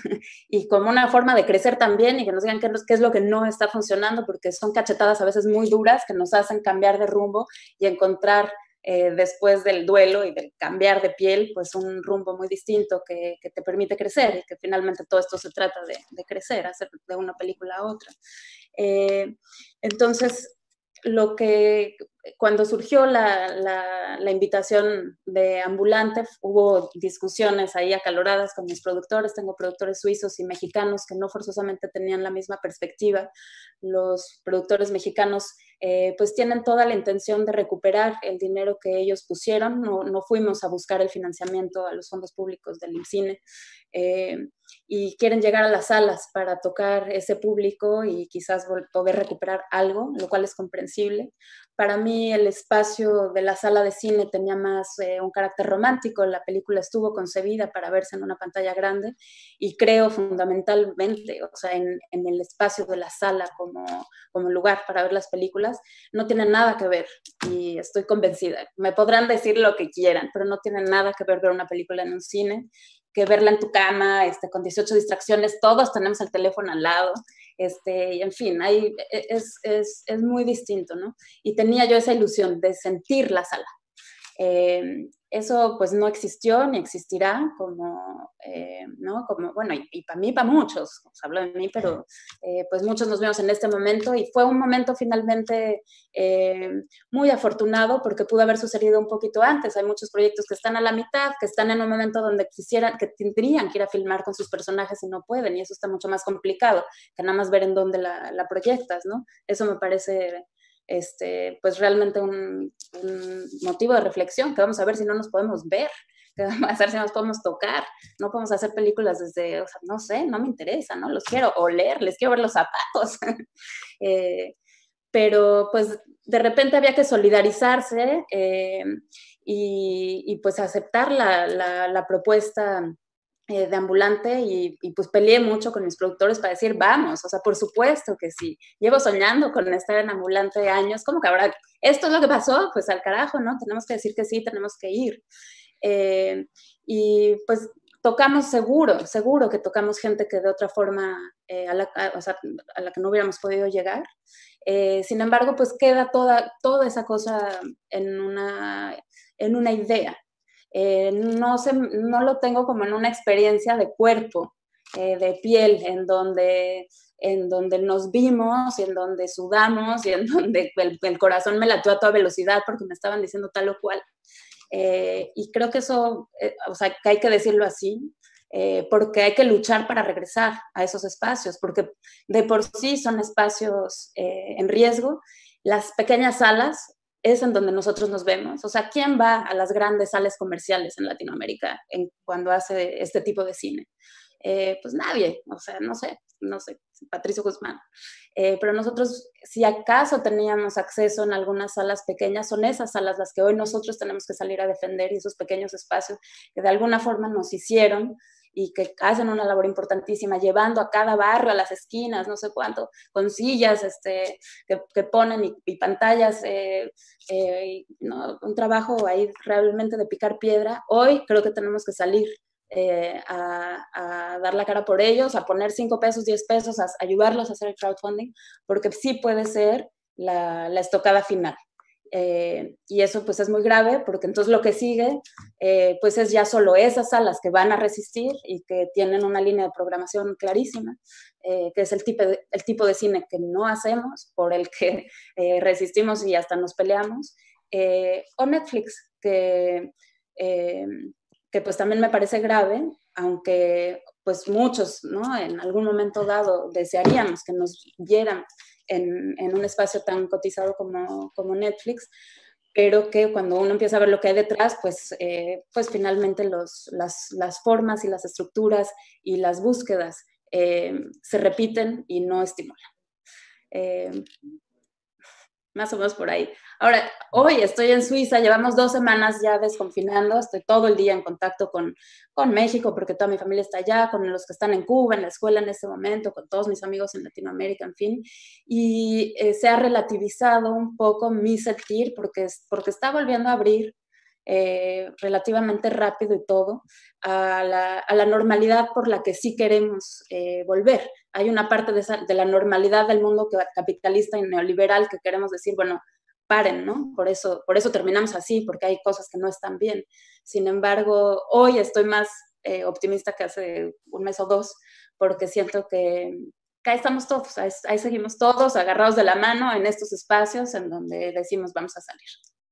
y como una forma de crecer también y que nos digan qué, qué es lo que no está funcionando, porque son cachetadas a veces muy duras que nos hacen cambiar de rumbo y encontrar eh, después del duelo y del cambiar de piel, pues un rumbo muy distinto que, que te permite crecer y que finalmente todo esto se trata de, de crecer, hacer de una película a otra. Eh, entonces, lo que cuando surgió la, la, la invitación de Ambulante, hubo discusiones ahí acaloradas con mis productores. Tengo productores suizos y mexicanos que no forzosamente tenían la misma perspectiva. Los productores mexicanos eh, pues tienen toda la intención de recuperar el dinero que ellos pusieron. No, no fuimos a buscar el financiamiento a los fondos públicos del IMCINE. Eh, y quieren llegar a las salas para tocar ese público y quizás poder recuperar algo, lo cual es comprensible. Para mí el espacio de la sala de cine tenía más eh, un carácter romántico. La película estuvo concebida para verse en una pantalla grande y creo fundamentalmente, o sea, en, en el espacio de la sala como, como lugar para ver las películas, no tiene nada que ver y estoy convencida. Me podrán decir lo que quieran, pero no tiene nada que ver ver una película en un cine que verla en tu cama, este, con dieciocho distracciones, todos tenemos el teléfono al lado, este, y en fin, hay, es, es, es muy distinto, ¿no? Y tenía yo esa ilusión de sentir la sala. Eh, eso pues no existió ni existirá como, eh, ¿no? Como, bueno, y, y para mí, para muchos, o sea, hablo de mí, pero eh, pues muchos nos vemos en este momento y fue un momento finalmente eh, muy afortunado porque pudo haber sucedido un poquito antes. Hay muchos proyectos que están a la mitad, que están en un momento donde quisieran, que tendrían que ir a filmar con sus personajes y no pueden, y eso está mucho más complicado que nada más ver en dónde la, la proyectas, ¿no? Eso me parece... Este, pues realmente un, un motivo de reflexión, que vamos a ver si no nos podemos ver, que vamos a hacer si nos podemos tocar, no podemos hacer películas desde, o sea, no sé, no me interesa, no los quiero oler, les quiero ver los zapatos, eh, pero pues de repente había que solidarizarse eh, y, y pues aceptar la, la, la propuesta Eh, de Ambulante y, y pues peleé mucho con mis productores para decir, vamos, o sea, por supuesto que sí, llevo soñando con estar en Ambulante años, como que ahora, esto es lo que pasó, pues al carajo, ¿no? Tenemos que decir que sí, tenemos que ir. Eh, y pues tocamos seguro, seguro que tocamos gente que de otra forma, eh, a, la, a, o sea, a la que no hubiéramos podido llegar. Eh, sin embargo, pues queda toda, toda esa cosa en una, en una idea. Eh, no, se, no lo tengo como en una experiencia de cuerpo, eh, de piel, en donde, en donde nos vimos, y en donde sudamos, y en donde el, el corazón me latió a toda velocidad porque me estaban diciendo tal o cual. Eh, y creo que eso, eh, o sea, que hay que decirlo así, eh, porque hay que luchar para regresar a esos espacios, porque de por sí son espacios eh, en riesgo. Las pequeñas salas es en donde nosotros nos vemos. O sea, ¿quién va a las grandes salas comerciales en Latinoamérica en, cuando hace este tipo de cine? Eh, pues nadie, o sea, no sé, no sé, Patricio Guzmán. Eh, pero nosotros, si acaso teníamos acceso en algunas salas pequeñas, son esas salas las que hoy nosotros tenemos que salir a defender, y esos pequeños espacios que de alguna forma nos hicieron y que hacen una labor importantísima, llevando a cada barrio, a las esquinas, no sé cuánto, con sillas este, que, que ponen y, y pantallas, eh, eh, y, ¿no? Un trabajo ahí realmente de picar piedra. Hoy creo que tenemos que salir Eh, a, a dar la cara por ellos, a poner cinco pesos, diez pesos, a, a ayudarlos a hacer el crowdfunding, porque sí puede ser la, la estocada final. Eh, y eso pues es muy grave, porque entonces lo que sigue eh, pues es ya solo esas salas que van a resistir y que tienen una línea de programación clarísima, eh, que es el tipo, de, el tipo de cine que no hacemos, por el que eh, resistimos y hasta nos peleamos, eh, o Netflix, que... Eh, que pues también me parece grave, aunque pues muchos, ¿no? En algún momento dado desearíamos que nos vieran en, en un espacio tan cotizado como, como Netflix, pero que cuando uno empieza a ver lo que hay detrás, pues, eh, pues finalmente los, las, las formas y las estructuras y las búsquedas eh, se repiten y no estimulan. Eh, más o menos por ahí. Ahora, hoy estoy en Suiza, llevamos dos semanas ya desconfinando, estoy todo el día en contacto con, con México, porque toda mi familia está allá, con los que están en Cuba, en la escuela en este momento, con todos mis amigos en Latinoamérica, en fin, y eh, se ha relativizado un poco mi sentir, porque, porque está volviendo a abrir eh, relativamente rápido y todo, a la, a la normalidad por la que sí queremos eh, volver. Hay una parte de, esa, de la normalidad del mundo capitalista y neoliberal que queremos decir, bueno, paren, ¿no? Por eso, por eso terminamos así, porque hay cosas que no están bien. Sin embargo, hoy estoy más eh, optimista que hace un mes o dos, porque siento que, que ahí estamos todos, ahí, ahí seguimos todos agarrados de la mano en estos espacios en donde decimos vamos a salir.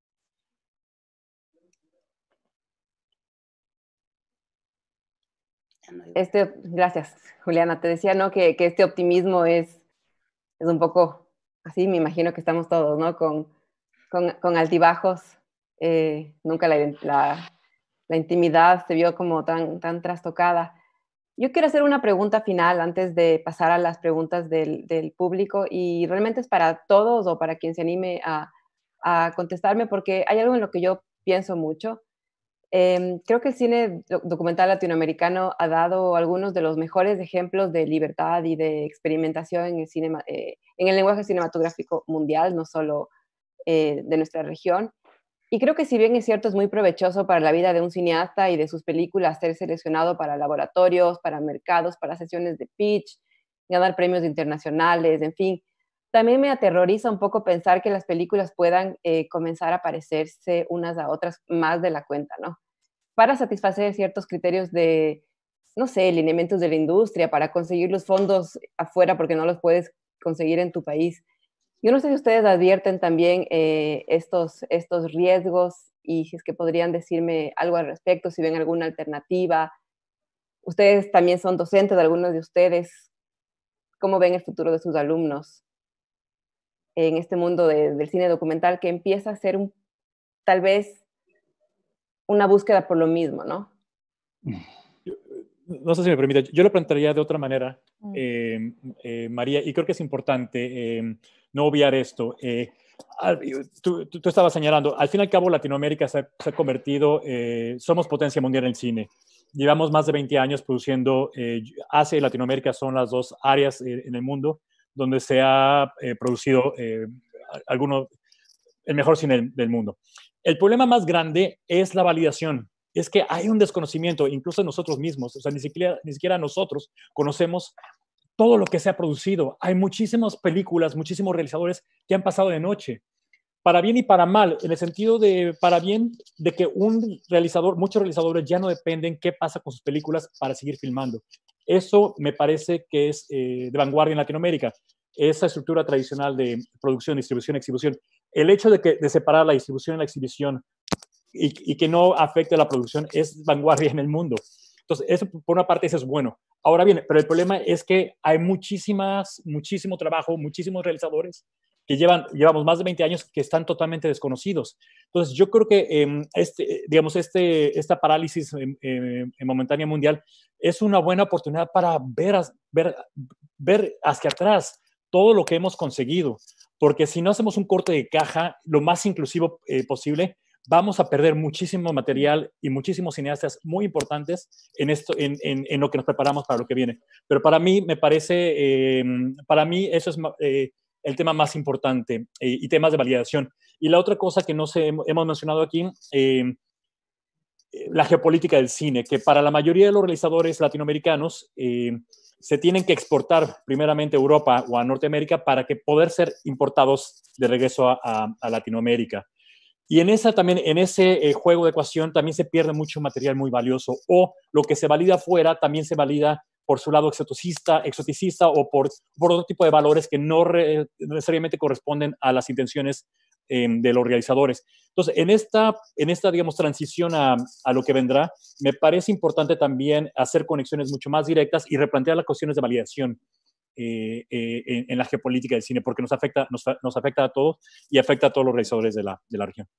Este, gracias, Juliana. Te decía, ¿no? Que, que este optimismo es, es un poco así, me imagino que estamos todos, ¿no? Con, con, con altibajos. Eh, nunca la, la, la intimidad se vio como tan, tan trastocada. Yo quiero hacer una pregunta final antes de pasar a las preguntas del, del público, y realmente es para todos o para quien se anime a, a contestarme, porque hay algo en lo que yo pienso mucho. Eh, creo que el cine documental latinoamericano ha dado algunos de los mejores ejemplos de libertad y de experimentación en el, cinema, eh, en el lenguaje cinematográfico mundial, no solo eh, de nuestra región. Y creo que si bien es cierto, es muy provechoso para la vida de un cineasta y de sus películas ser seleccionado para laboratorios, para mercados, para sesiones de pitch, ganar premios internacionales, en fin. También me aterroriza un poco pensar que las películas puedan eh, comenzar a parecerse unas a otras más de la cuenta, ¿no? Para satisfacer ciertos criterios de, no sé, lineamientos de la industria, para conseguir los fondos afuera porque no los puedes conseguir en tu país. Yo no sé si ustedes advierten también eh, estos, estos riesgos, y si es que podrían decirme algo al respecto, si ven alguna alternativa. Ustedes también son docentes, de algunos de ustedes. ¿Cómo ven el futuro de sus alumnos en este mundo de, del cine documental que empieza a ser un, tal vez una búsqueda por lo mismo, ¿no? No sé si me permite, yo lo plantearía de otra manera, eh, eh, María, y creo que es importante eh, no obviar esto. Eh, tú, tú, tú estabas señalando, al fin y al cabo Latinoamérica se, se ha convertido, eh, somos potencia mundial en el cine. Llevamos más de veinte años produciendo, eh, Asia y Latinoamérica son las dos áreas eh, en el mundo donde se ha eh, producido eh, alguno, el mejor cine del, del mundo. El problema más grande es la validación. Es que hay un desconocimiento, incluso de nosotros mismos, o sea, ni siquiera, ni siquiera nosotros conocemos todo lo que se ha producido. Hay muchísimas películas, muchísimos realizadores que han pasado de noche, para bien y para mal, en el sentido de, para bien, de que un realizador, muchos realizadores ya no dependen qué pasa con sus películas para seguir filmando. Eso me parece que es eh, de vanguardia en Latinoamérica, esa estructura tradicional de producción, distribución, exhibición. El hecho de, que, de separar la distribución y la exhibición Y, y que no afecte a la producción es vanguardia en el mundo. Entonces, eso por una parte eso es bueno. Ahora bien, pero el problema es que hay muchísimas, muchísimo trabajo, muchísimos realizadores que llevan, llevamos más de veinte años que están totalmente desconocidos. Entonces, yo creo que eh, este, digamos, este, esta parálisis eh, eh, momentánea mundial es una buena oportunidad para ver, ver, ver hacia atrás todo lo que hemos conseguido, porque si no hacemos un corte de caja lo más inclusivo eh, posible, vamos a perder muchísimo material y muchísimos cineastas muy importantes en, esto, en, en, en lo que nos preparamos para lo que viene. Pero para mí, me parece, eh, para mí eso es eh, el tema más importante eh, y temas de validación. Y la otra cosa que no sé, hemos mencionado aquí, eh, la geopolítica del cine, que para la mayoría de los realizadores latinoamericanos eh, se tienen que exportar primeramente a Europa o a Norteamérica para que poder ser importados de regreso a, a, a Latinoamérica. Y en, esa, también, en ese eh, juego de ecuación también se pierde mucho material muy valioso, o lo que se valida afuera también se valida por su lado exoticista, exoticista o por, por otro tipo de valores que no re, necesariamente corresponden a las intenciones eh, de los realizadores. Entonces, en esta, en esta digamos, transición a, a lo que vendrá, me parece importante también hacer conexiones mucho más directas y replantear las cuestiones de validación eh, eh, en, en la geopolítica del cine, porque nos afecta, nos, nos afecta a todos y afecta a todos los realizadores de la, de la región.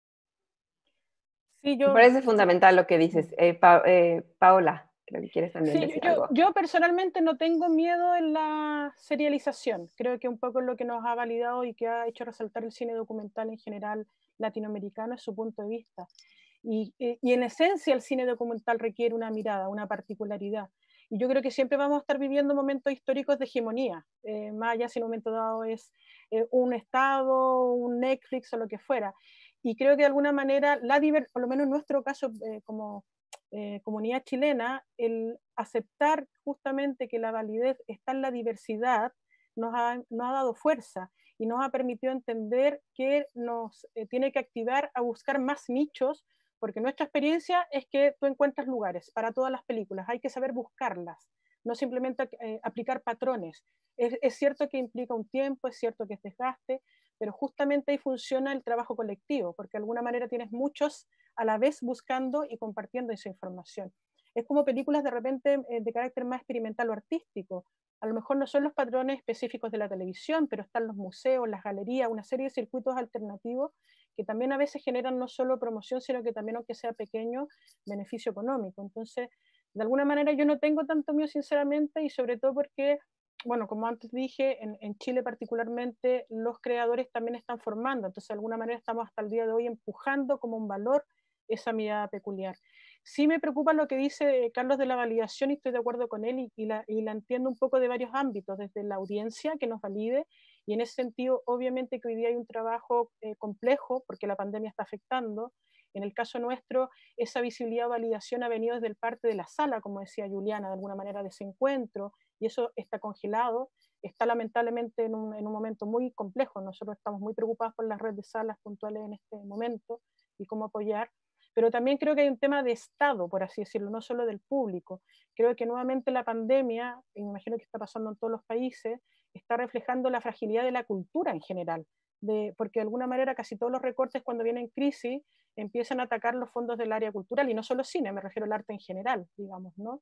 Sí, yo... Me parece fundamental lo que dices. Eh, pa eh, Paola. Creo que quieres también sí, decir yo, algo. yo personalmente no tengo miedo en la serialización. Creo que un poco lo que nos ha validado y que ha hecho resaltar el cine documental en general latinoamericano es su punto de vista. Y, y en esencia el cine documental requiere una mirada, una particularidad. Y yo creo que siempre vamos a estar viviendo momentos históricos de hegemonía, eh, más allá si en un momento dado es eh, un Estado, un Netflix o lo que fuera. Y creo que de alguna manera, la diver, por lo menos en nuestro caso eh, como eh, comunidad chilena, el aceptar justamente que la validez está en la diversidad nos ha, nos ha dado fuerza y nos ha permitido entender que nos eh, tiene que activar a buscar más nichos, porque nuestra experiencia es que tú encuentras lugares para todas las películas, hay que saber buscarlas, no simplemente eh, aplicar patrones. Es, es cierto que implica un tiempo, es cierto que es desgaste, pero justamente ahí funciona el trabajo colectivo, porque de alguna manera tienes muchos a la vez buscando y compartiendo esa información. Es como películas de repente eh, de carácter más experimental o artístico. A lo mejor no son los patrones específicos de la televisión, pero están los museos, las galerías, una serie de circuitos alternativos que también a veces generan no solo promoción, sino que también, aunque sea pequeño, beneficio económico. Entonces, de alguna manera yo no tengo tanto miedo, sinceramente, y sobre todo porque, bueno, como antes dije, en, en Chile particularmente los creadores también están formando, entonces de alguna manera estamos hasta el día de hoy empujando como un valor esa mirada peculiar. Sí me preocupa lo que dice Carlos de la validación y estoy de acuerdo con él y, y, la, y la entiendo un poco de varios ámbitos, desde la audiencia que nos valide y en ese sentido obviamente que hoy día hay un trabajo eh, complejo porque la pandemia está afectando. En el caso nuestro, esa visibilidad o validación ha venido desde el parte de la sala, como decía Juliana, de alguna manera de ese encuentro, y eso está congelado, está lamentablemente en un, en un momento muy complejo. Nosotros estamos muy preocupados por las redes de salas puntuales en este momento y cómo apoyar, pero también creo que hay un tema de Estado, por así decirlo, no solo del público. Creo que nuevamente la pandemia, y me imagino que está pasando en todos los países, está reflejando la fragilidad de la cultura en general, de, porque de alguna manera casi todos los recortes cuando vienen crisis empiezan a atacar los fondos del área cultural, y no solo cine, me refiero al arte en general, digamos, ¿no?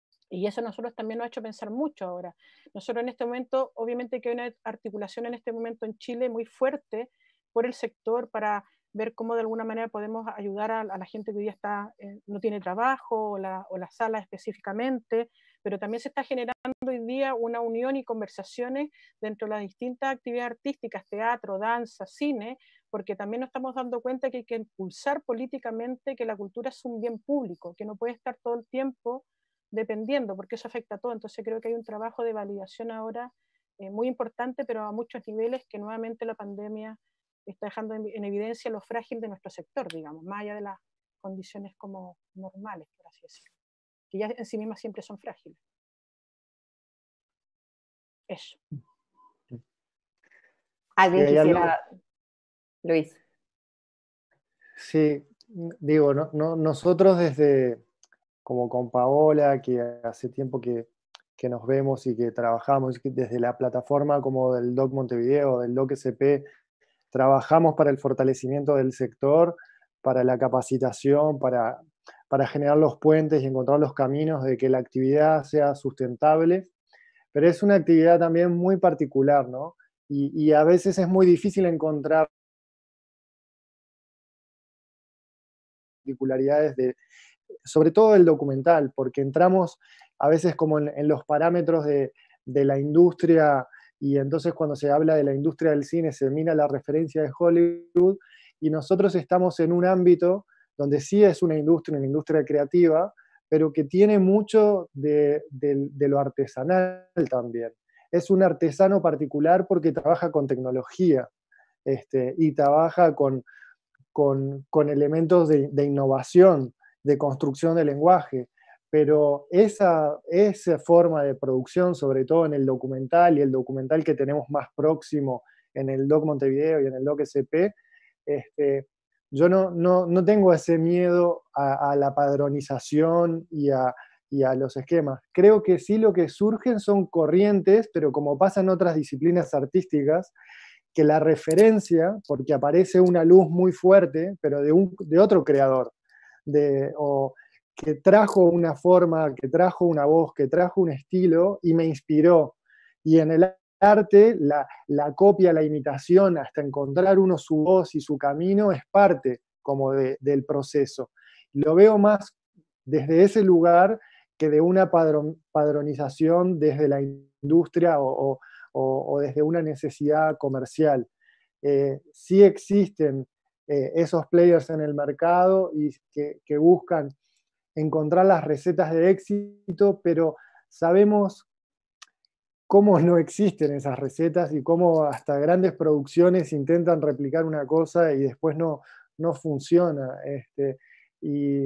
Y eso a nosotros también nos ha hecho pensar mucho ahora. Nosotros en este momento, obviamente que hay una articulación en este momento en Chile muy fuerte por el sector para ver cómo de alguna manera podemos ayudar a, a la gente que hoy día está, eh, no tiene trabajo, o la, o la sala específicamente, pero también se está generando hoy día una unión y conversaciones dentro de las distintas actividades artísticas, teatro, danza, cine, porque también nos estamos dando cuenta que hay que impulsar políticamente que la cultura es un bien público, que no puede estar todo el tiempo dependiendo, porque eso afecta a todo. Entonces creo que hay un trabajo de validación ahora eh, muy importante, pero a muchos niveles, que nuevamente la pandemia está dejando en, en evidencia lo frágil de nuestro sector, digamos, más allá de las condiciones como normales, por así decirlo, que ya en sí mismas siempre son frágiles. Eso. ¿Alguien sí, quisiera...? Algo... Luis. Sí, digo, no, no, nosotros desde, como con Paola, que hace tiempo que, que nos vemos y que trabajamos desde la plataforma como del Doc Montevideo, del Doc S P, trabajamos para el fortalecimiento del sector, para la capacitación, para, para generar los puentes y encontrar los caminos de que la actividad sea sustentable, pero es una actividad también muy particular, ¿no? y, y a veces es muy difícil encontrar particularidades de, sobre todo el documental, porque entramos a veces como en, en los parámetros de, de la industria, y entonces cuando se habla de la industria del cine se mira la referencia de Hollywood, y nosotros estamos en un ámbito donde sí es una industria, una industria creativa, pero que tiene mucho de, de, de lo artesanal también. Es un artesano particular porque trabaja con tecnología, este, y trabaja con, con, con elementos de, de innovación, de construcción de lenguaje, pero esa, esa forma de producción, sobre todo en el documental, y el documental que tenemos más próximo en el Doc Montevideo y en el Doc S P, este, yo no, no, no tengo ese miedo a, a la padronización y a, y a los esquemas. Creo que sí lo que surgen son corrientes, pero como pasa en otras disciplinas artísticas, que la referencia, porque aparece una luz muy fuerte, pero de, un, de otro creador, de, o que trajo una forma, que trajo una voz, que trajo un estilo y me inspiró. Y en el arte, la, la copia, la imitación, hasta encontrar uno su voz y su camino, es parte como de, del proceso. Lo veo más desde ese lugar que de una padron, padronización desde la industria o, o, o, o desde una necesidad comercial. Eh, sí existen eh, esos players en el mercado y que, que buscan encontrar las recetas de éxito, pero sabemos cómo no existen esas recetas y cómo hasta grandes producciones intentan replicar una cosa y después no, no funciona. Este, y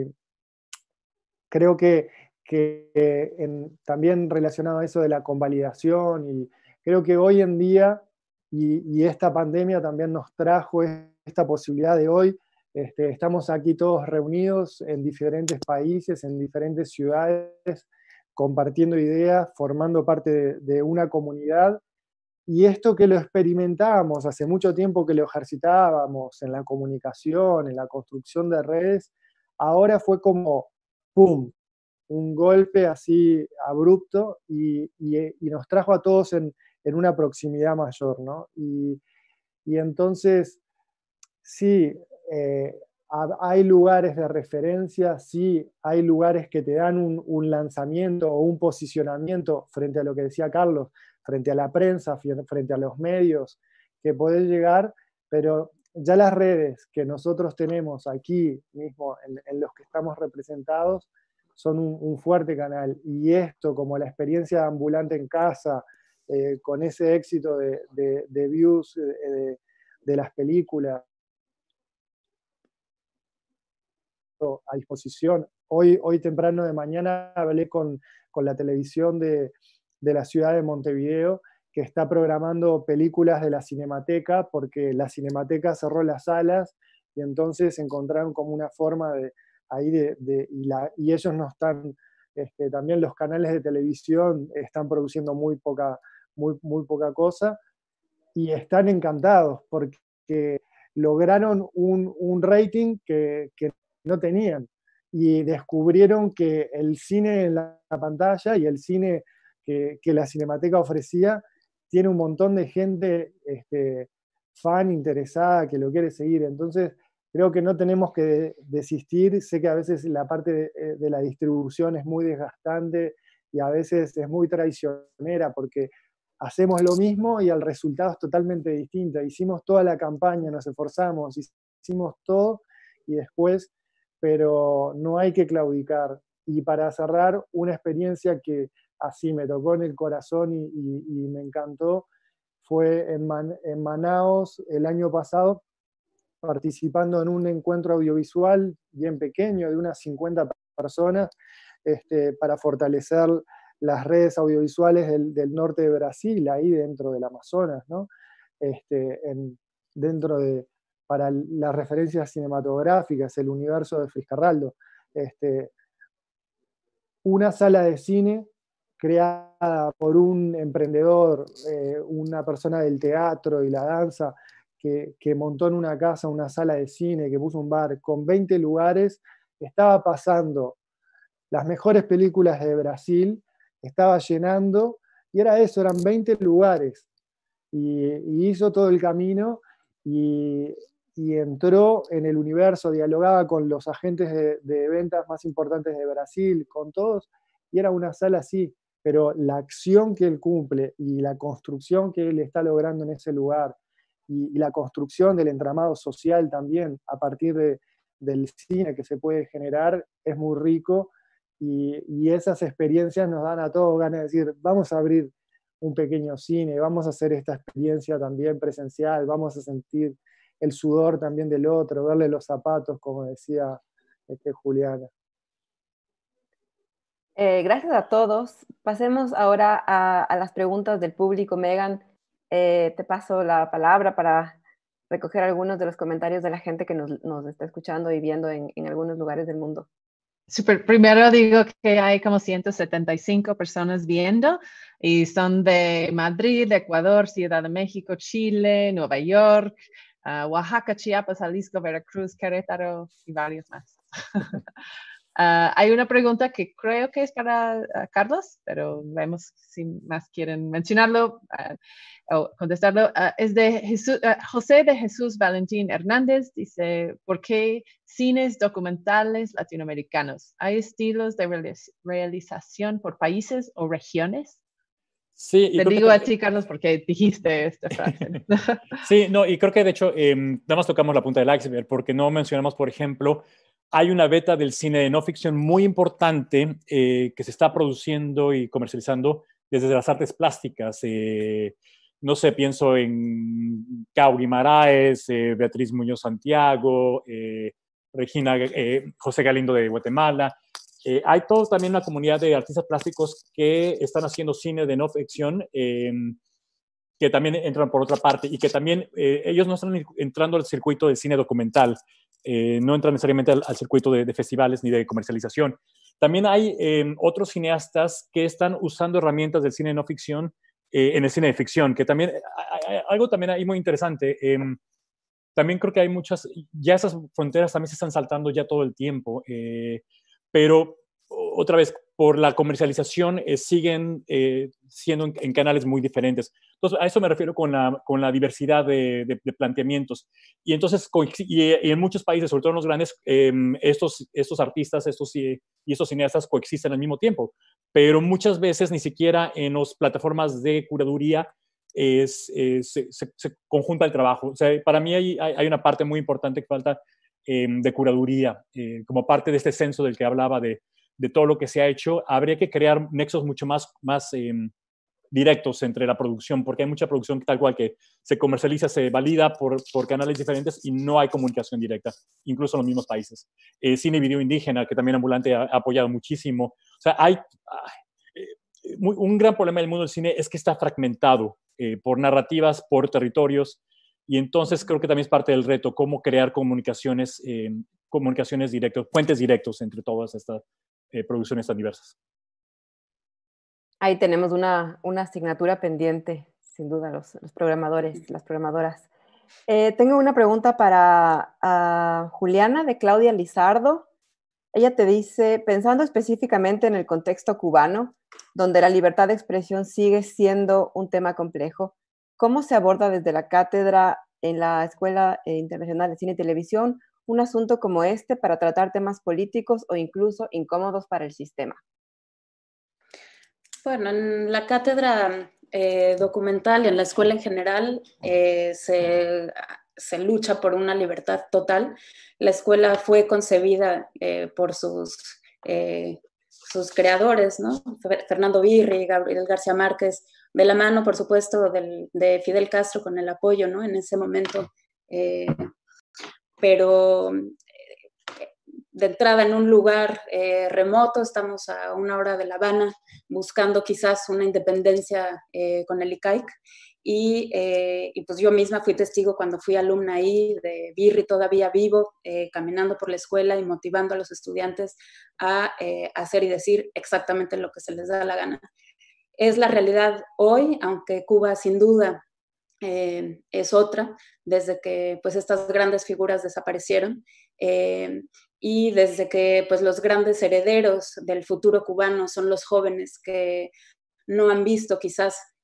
creo que, que en, también relacionado a eso de la convalidación, y creo que hoy en día, y, y esta pandemia también nos trajo esta posibilidad de hoy, este, estamos aquí todos reunidos en diferentes países, en diferentes ciudades, compartiendo ideas, formando parte de, de una comunidad, y esto que lo experimentábamos hace mucho tiempo, que lo ejercitábamos en la comunicación, en la construcción de redes, ahora fue como ¡pum!, un golpe así abrupto y, y, y nos trajo a todos en, en una proximidad mayor, ¿no? Y, y entonces, sí, eh, hay lugares de referencia, sí, hay lugares que te dan un, un lanzamiento o un posicionamiento frente a lo que decía Carlos, frente a la prensa, frente a los medios, que podés llegar, pero ya las redes que nosotros tenemos aquí mismo, en, en los que estamos representados, son un, un fuerte canal. Y esto, como la experiencia ambulante en casa, eh, con ese éxito de, de, de views de, de, de las películas a disposición. Hoy, hoy temprano de mañana hablé con, con la televisión de, de la ciudad de Montevideo, que está programando películas de la Cinemateca, porque la Cinemateca cerró las salas, y entonces encontraron como una forma de, ahí de, de y, la, y ellos no están, este, también los canales de televisión están produciendo muy poca, muy, muy poca cosa, y están encantados, porque lograron un, un rating que, que no tenían, y descubrieron que el cine en la pantalla y el cine que, que la Cinemateca ofrecía tiene un montón de gente este, fan, interesada, que lo quiere seguir. Entonces creo que no tenemos que desistir. Sé que a veces la parte de, de la distribución es muy desgastante y a veces es muy traicionera, porque hacemos lo mismo y el resultado es totalmente distinto. Hicimos toda la campaña, nos esforzamos, hicimos todo, y después, pero no hay que claudicar. Y para cerrar, una experiencia que así me tocó en el corazón y, y, y me encantó, fue en, Man, en Manaos el año pasado, participando en un encuentro audiovisual bien pequeño, de unas cincuenta personas, este, para fortalecer las redes audiovisuales del, del norte de Brasil, ahí dentro del Amazonas, ¿no? Este, en, dentro de, para las referencias cinematográficas, el universo de Fiscarraldo. Este, una sala de cine creada por un emprendedor, eh, una persona del teatro y la danza, que, que montó en una casa una sala de cine, que puso un bar con veinte lugares, estaba pasando las mejores películas de Brasil, estaba llenando, y era eso, eran veinte lugares. y, y hizo todo el camino y, y entró en el universo, dialogaba con los agentes de, de ventas más importantes de Brasil, con todos, y era una sala así, pero la acción que él cumple y la construcción que él está logrando en ese lugar, y, y la construcción del entramado social también, a partir de, del cine que se puede generar, es muy rico, y, y esas experiencias nos dan a todos ganas de decir, vamos a abrir un pequeño cine, vamos a hacer esta experiencia también presencial, vamos a sentir el sudor también del otro, verle los zapatos, como decía este, Juliana. Eh, gracias a todos. Pasemos ahora a, a las preguntas del público. Megan, eh, te paso la palabra para recoger algunos de los comentarios de la gente que nos, nos está escuchando y viendo en, en algunos lugares del mundo. Super, primero digo que hay como ciento setenta y cinco personas viendo y son de Madrid, Ecuador, Ciudad de México, Chile, Nueva York, uh, Oaxaca, Chiapas, Jalisco, Veracruz, Querétaro y varios más. uh, hay una pregunta que creo que es para uh, Carlos, pero vemos si más quieren mencionarlo uh, o contestarlo. Uh, es de Jesús, uh, José de Jesús Valentín Hernández, dice, ¿por qué cines documentales latinoamericanos? ¿Hay estilos de realiz realización por países o regiones? Sí, y te digo que... a ti, Carlos, porque dijiste esta frase. Sí, no, y creo que de hecho, eh, nada más tocamos la punta del iceberg, porque no mencionamos, por ejemplo, hay una beta del cine de no ficción muy importante eh, que se está produciendo y comercializando desde las artes plásticas. Eh, no sé, pienso en Cao Guimaraes, eh, Beatriz Muñoz Santiago, eh, Regina, eh, José Galindo de Guatemala. Eh, hay todos también una comunidad de artistas plásticos que están haciendo cine de no ficción, eh, que también entran por otra parte y que también eh, ellos no están entrando al circuito del cine documental, eh, no entran necesariamente al, al circuito de, de festivales ni de comercialización. También hay eh, otros cineastas que están usando herramientas del cine de no ficción eh, en el cine de ficción, que también, hay, hay, algo también ahí muy interesante, eh, también creo que hay muchas, ya esas fronteras también se están saltando ya todo el tiempo, eh, pero otra vez, por la comercialización eh, siguen eh, siendo en, en canales muy diferentes. Entonces, a eso me refiero con la, con la diversidad de, de, de planteamientos. Y entonces, y, y en muchos países, sobre todo en los grandes, eh, estos, estos artistas estos, y, y estos cineastas coexisten al mismo tiempo, pero muchas veces ni siquiera en las plataformas de curaduría es, eh, se, se, se conjunta el trabajo. O sea, para mí hay, hay, hay una parte muy importante que falta eh, de curaduría, eh, como parte de este censo del que hablaba de de todo lo que se ha hecho. Habría que crear nexos mucho más, más eh, directos entre la producción, porque hay mucha producción tal cual que se comercializa, se valida por, por canales diferentes y no hay comunicación directa, incluso en los mismos países. Eh, cine y video indígena, que también Ambulante ha, ha apoyado muchísimo. O sea, hay eh, muy, un gran problema del mundo del cine es que está fragmentado eh, por narrativas, por territorios, y entonces creo que también es parte del reto, cómo crear comunicaciones, eh, comunicaciones directas, puentes directos entre todas estas Eh, producciones tan diversas. Ahí tenemos una, una asignatura pendiente, sin duda, los, los programadores, las programadoras. Eh, tengo una pregunta para uh, Juliana, de Claudia Lizardo. Ella te dice, pensando específicamente en el contexto cubano, donde la libertad de expresión sigue siendo un tema complejo, ¿cómo se aborda desde la cátedra en la Escuela Internacional de Cine y Televisión un asunto como este para tratar temas políticos o incluso incómodos para el sistema? Bueno, en la cátedra eh, documental y en la escuela en general eh, se, se lucha por una libertad total. La escuela fue concebida eh, por sus, eh, sus creadores, ¿no? Fernando Birri, Gabriel García Márquez, de la mano, por supuesto, del, de Fidel Castro con el apoyo, ¿no? En ese momento. Eh, pero de entrada en un lugar eh, remoto, estamos a una hora de La Habana, buscando quizás una independencia eh, con el I C A I C, y, eh, y pues yo misma fui testigo cuando fui alumna ahí, de Birri todavía vivo, eh, caminando por la escuela y motivando a los estudiantes a eh, hacer y decir exactamente lo que se les da la gana. Es la realidad hoy, aunque Cuba sin duda Eh, es otra, desde que pues estas grandes figuras desaparecieron eh, y desde que pues los grandes herederos del futuro cubano son los jóvenes que no han visto quizás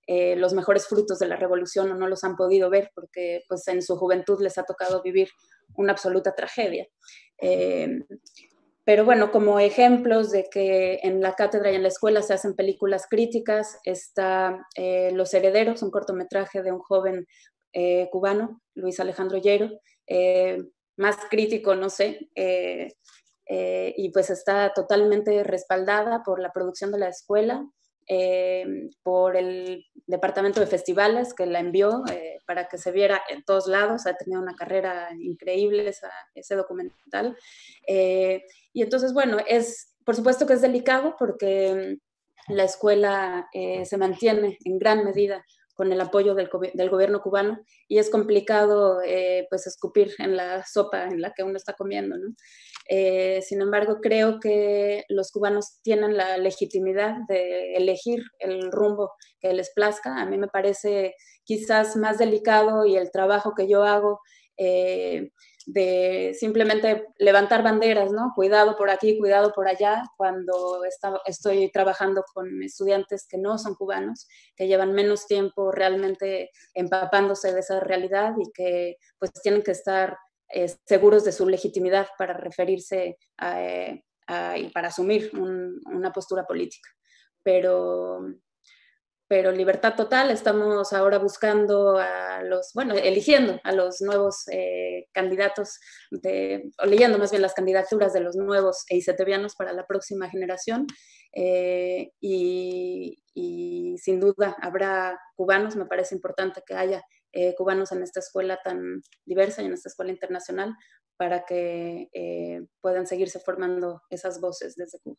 eh, los mejores frutos de la revolución o no los han podido ver porque pues, en su juventud les ha tocado vivir una absoluta tragedia. Eh, pero bueno, como ejemplos de que en la cátedra y en la escuela se hacen películas críticas, está eh, Los Herederos, un cortometraje de un joven eh, cubano, Luis Alejandro Llero, eh, más crítico, no sé, eh, eh, y pues está totalmente respaldada por la producción de la escuela, eh, por el Departamento de Festivales que la envió eh, para que se viera en todos lados. Ha tenido una carrera increíble esa, ese documental. Eh, y entonces, bueno, es, por supuesto que es delicado porque la escuela eh, se mantiene en gran medida con el apoyo del, del gobierno cubano y es complicado eh, pues escupir en la sopa en la que uno está comiendo, ¿no? Eh, sin embargo, creo que los cubanos tienen la legitimidad de elegir el rumbo que les plazca. A mí me parece quizás más delicado y el trabajo que yo hago eh, de simplemente levantar banderas, ¿no? Cuidado por aquí, cuidado por allá, cuando está, estoy trabajando con estudiantes que no son cubanos, que llevan menos tiempo realmente empapándose de esa realidad y que pues tienen que estar eh, seguros de su legitimidad para referirse a, a, y para asumir un, una postura política. Pero... pero libertad total, estamos ahora buscando a los, bueno, eligiendo a los nuevos eh, candidatos, de, o leyendo más bien las candidaturas de los nuevos eisetevianos para la próxima generación, eh, y, y sin duda habrá cubanos, me parece importante que haya eh, cubanos en esta escuela tan diversa y en esta escuela internacional para que eh, puedan seguirse formando esas voces desde Cuba.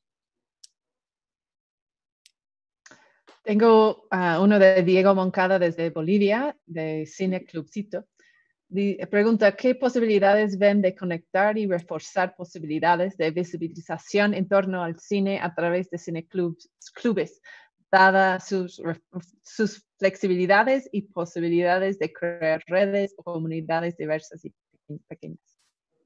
Tengo uh, uno de Diego Moncada desde Bolivia, de Cine Clubcito. Pregunta, ¿qué posibilidades ven de conectar y reforzar posibilidades de visibilización en torno al cine a través de cineclubs, clubes, dadas sus, sus flexibilidades y posibilidades de crear redes o comunidades diversas y pequeñas?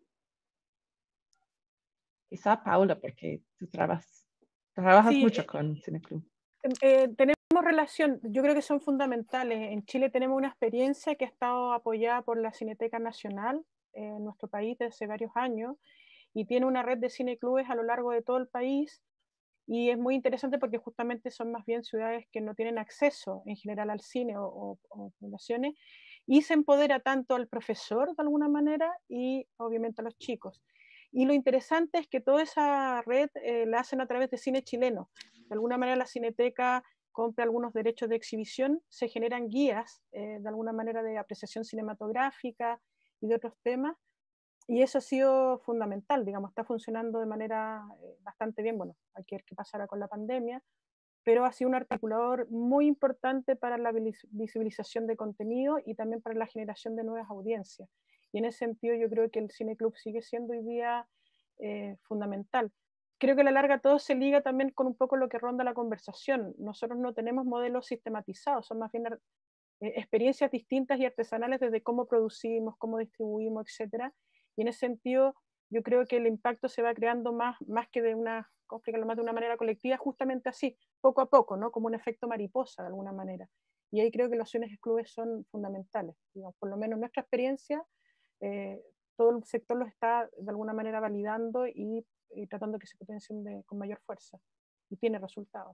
Quizá Paula, porque tú trabajas, trabajas sí, mucho con Cineclub. Eh, tenemos relación, yo creo que son fundamentales. En Chile tenemos una experiencia que ha estado apoyada por la Cineteca Nacional eh, en nuestro país desde hace varios años y tiene una red de cineclubes a lo largo de todo el país y es muy interesante porque justamente son más bien ciudades que no tienen acceso en general al cine o, o, o fundaciones y se empodera tanto al profesor de alguna manera y obviamente a los chicos. Y lo interesante es que toda esa red eh, la hacen a través de cine chileno. De alguna manera la Cineteca compra algunos derechos de exhibición, se generan guías eh, de alguna manera de apreciación cinematográfica y de otros temas, y eso ha sido fundamental, digamos, está funcionando de manera eh, bastante bien. Bueno, hay que ver qué pasará con la pandemia, pero ha sido un articulador muy importante para la visibilización de contenido y también para la generación de nuevas audiencias. Y en ese sentido yo creo que el Cineclub sigue siendo hoy día eh, fundamental. Creo que a la larga todo se liga también con un poco lo que ronda la conversación. Nosotros no tenemos modelos sistematizados, son más bien eh, experiencias distintas y artesanales desde cómo producimos, cómo distribuimos, etcétera. Y en ese sentido yo creo que el impacto se va creando más, más que de una, más de una manera colectiva, justamente así, poco a poco, ¿no? Como un efecto mariposa de alguna manera. Y ahí creo que los cineclubes son fundamentales. Digamos, por lo menos en nuestra experiencia, eh, todo el sector los está de alguna manera validando y, y tratando que se potencien de, con mayor fuerza. Y tiene resultados.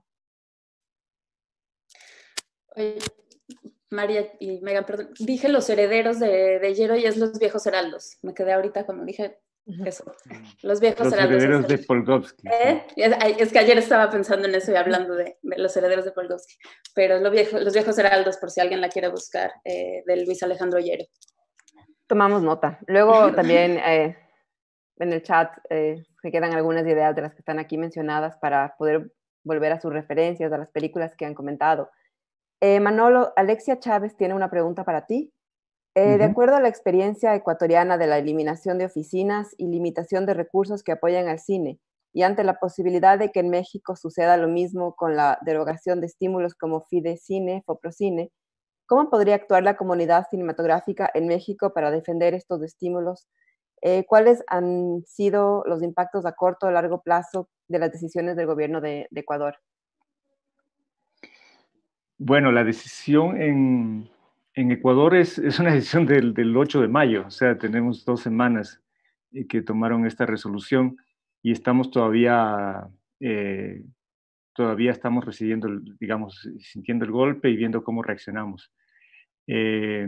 Oye, María y Megan, perdón, dije Los Herederos de, de Llero y es Los Viejos Heraldos. Me quedé ahorita cuando dije eso. Los Viejos Los Heraldos. Herederos de Polgovsky. ¿Eh? Es que ayer estaba pensando en eso y hablando de, de Los Herederos de Polgovsky. Pero los viejos, los viejos Heraldos, por si alguien la quiere buscar, eh, de Luis Alejandro Llero. Tomamos nota. Luego también eh, en el chat eh, se quedan algunas ideas de las que están aquí mencionadas para poder volver a sus referencias, a las películas que han comentado. Eh, Manolo, Alexia Chávez tiene una pregunta para ti. Eh, uh-huh. De acuerdo a la experiencia ecuatoriana de la eliminación de oficinas y limitación de recursos que apoyan al cine, y ante la posibilidad de que en México suceda lo mismo con la derogación de estímulos como Fidecine, Foprocine, ¿cómo podría actuar la comunidad cinematográfica en México para defender estos estímulos? Eh, ¿Cuáles han sido los impactos a corto o largo plazo de las decisiones del gobierno de, de Ecuador? Bueno, la decisión en, en Ecuador es, es una decisión del, del ocho de mayo, o sea, tenemos dos semanas eh, que tomaron esta resolución y estamos todavía, eh, todavía estamos recibiendo, el- digamos, sintiendo el golpe y viendo cómo reaccionamos. Eh,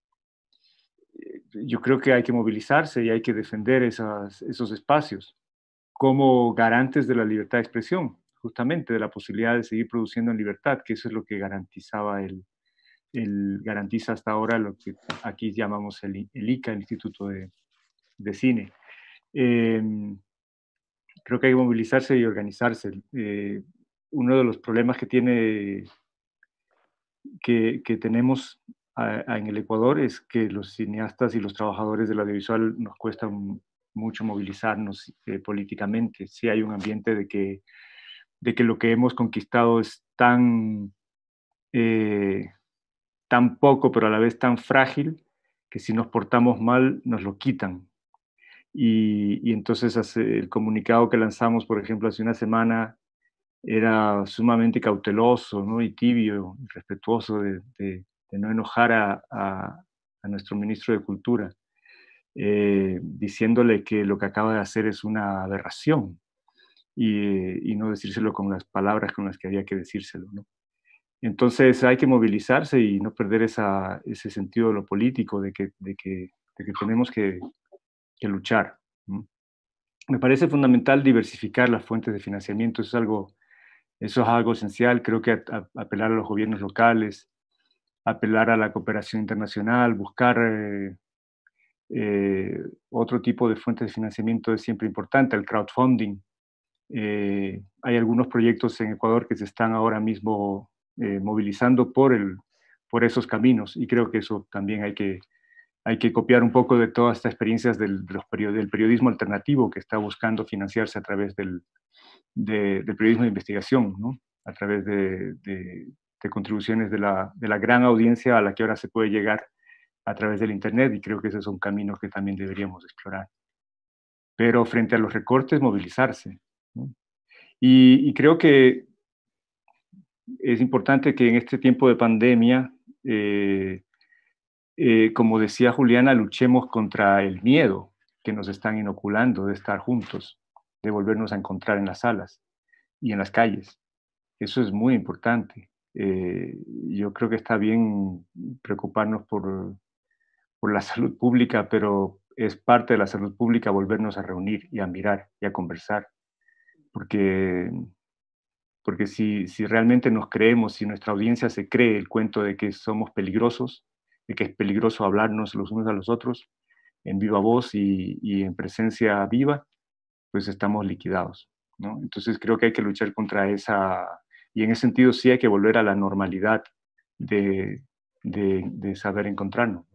yo creo que hay que movilizarse y hay que defender esas, esos espacios como garantes de la libertad de expresión, justamente de la posibilidad de seguir produciendo en libertad, que eso es lo que garantizaba el, el garantiza hasta ahora lo que aquí llamamos el, el I C A, el Instituto de, de Cine. Eh, creo que hay que movilizarse y organizarse. Eh, uno de los problemas que tiene que, que tenemos a, a en el Ecuador es que los cineastas y los trabajadores del audiovisual nos cuesta mucho movilizarnos eh, políticamente. Sí hay un ambiente de que, de que lo que hemos conquistado es tan, eh, tan poco, pero a la vez tan frágil, que si nos portamos mal nos lo quitan. Y, y entonces hace, el comunicado que lanzamos, por ejemplo, hace una semana, era sumamente cauteloso, ¿no? Y tibio, y respetuoso de, de, de no enojar a, a, a, nuestro ministro de Cultura, eh, diciéndole que lo que acaba de hacer es una aberración y, y no decírselo con las palabras con las que había que decírselo, ¿no? Entonces hay que movilizarse y no perder esa, ese sentido de lo político, de que, de que, de que tenemos que, que luchar, ¿no? Me parece fundamental diversificar las fuentes de financiamiento, eso es algo, eso es algo esencial. Creo que a, a, apelar a los gobiernos locales, apelar a la cooperación internacional, buscar eh, eh, otro tipo de fuentes de financiamiento es siempre importante, el crowdfunding. Eh, hay algunos proyectos en Ecuador que se están ahora mismo eh, movilizando por, el, por esos caminos y creo que eso también hay que, hay que copiar un poco de todas estas experiencias del, de los period del periodismo alternativo que está buscando financiarse a través del, de, del periodismo de investigación, ¿no? A través de, de, de contribuciones de la, de la gran audiencia a la que ahora se puede llegar a través del Internet y creo que ese es un camino que también deberíamos explorar. Pero frente a los recortes, movilizarse, ¿no? Y, y creo que es importante que en este tiempo de pandemia, eh, eh, como decía Juliana, luchemos contra el miedo que nos están inoculando de estar juntos, de volvernos a encontrar en las salas y en las calles. Eso es muy importante. Eh, yo creo que está bien preocuparnos por, por la salud pública, pero es parte de la salud pública volvernos a reunir y a mirar y a conversar. Porque, porque si, si realmente nos creemos, si nuestra audiencia se cree el cuento de que somos peligrosos, de que es peligroso hablarnos los unos a los otros en viva voz y, y en presencia viva, pues estamos liquidados, ¿no? Entonces creo que hay que luchar contra esa, y en ese sentido sí hay que volver a la normalidad de, de, de saber encontrarnos.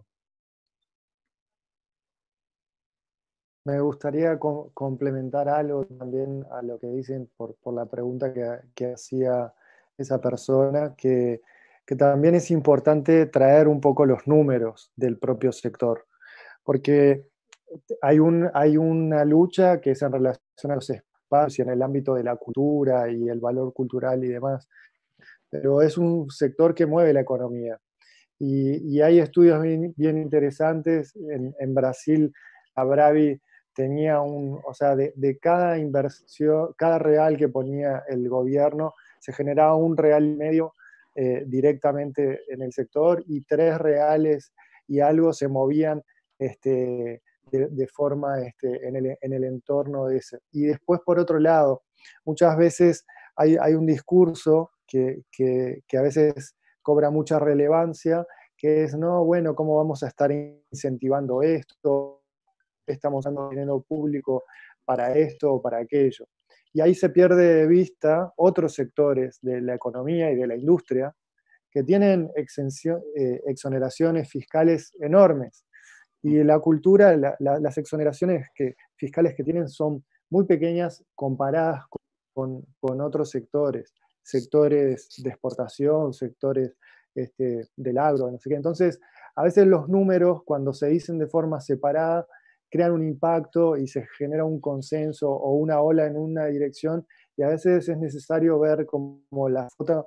Me gustaría co complementar algo también a lo que dicen por, por la pregunta que, que hacía esa persona, que, que también es importante traer un poco los números del propio sector, porque hay, un, hay una lucha que es en relación a los espacios y en el ámbito de la cultura y el valor cultural y demás, pero es un sector que mueve la economía. Y, y hay estudios bien, bien interesantes. En, en Brasil, la Bravi tenía un, o sea, de, de cada inversión, cada real que ponía el gobierno, se generaba un real y medio eh, directamente en el sector y tres reales y algo se movían este, de, de forma este, en, el, en el entorno de ese. Y después, por otro lado, muchas veces hay, hay un discurso que, que, que a veces cobra mucha relevancia, que es, no, bueno, ¿cómo vamos a estar incentivando esto? Estamos dando dinero público para esto o para aquello. Y ahí se pierde de vista otros sectores de la economía y de la industria que tienen eh, exoneraciones fiscales enormes. Y la cultura, la, la, las exoneraciones que, fiscales que tienen son muy pequeñas comparadas con, con otros sectores, sectores de exportación, sectores este, del agro, no sé qué. Entonces, a veces los números, cuando se dicen de forma separada, crean un impacto y se genera un consenso o una ola en una dirección, y a veces es necesario ver como la foto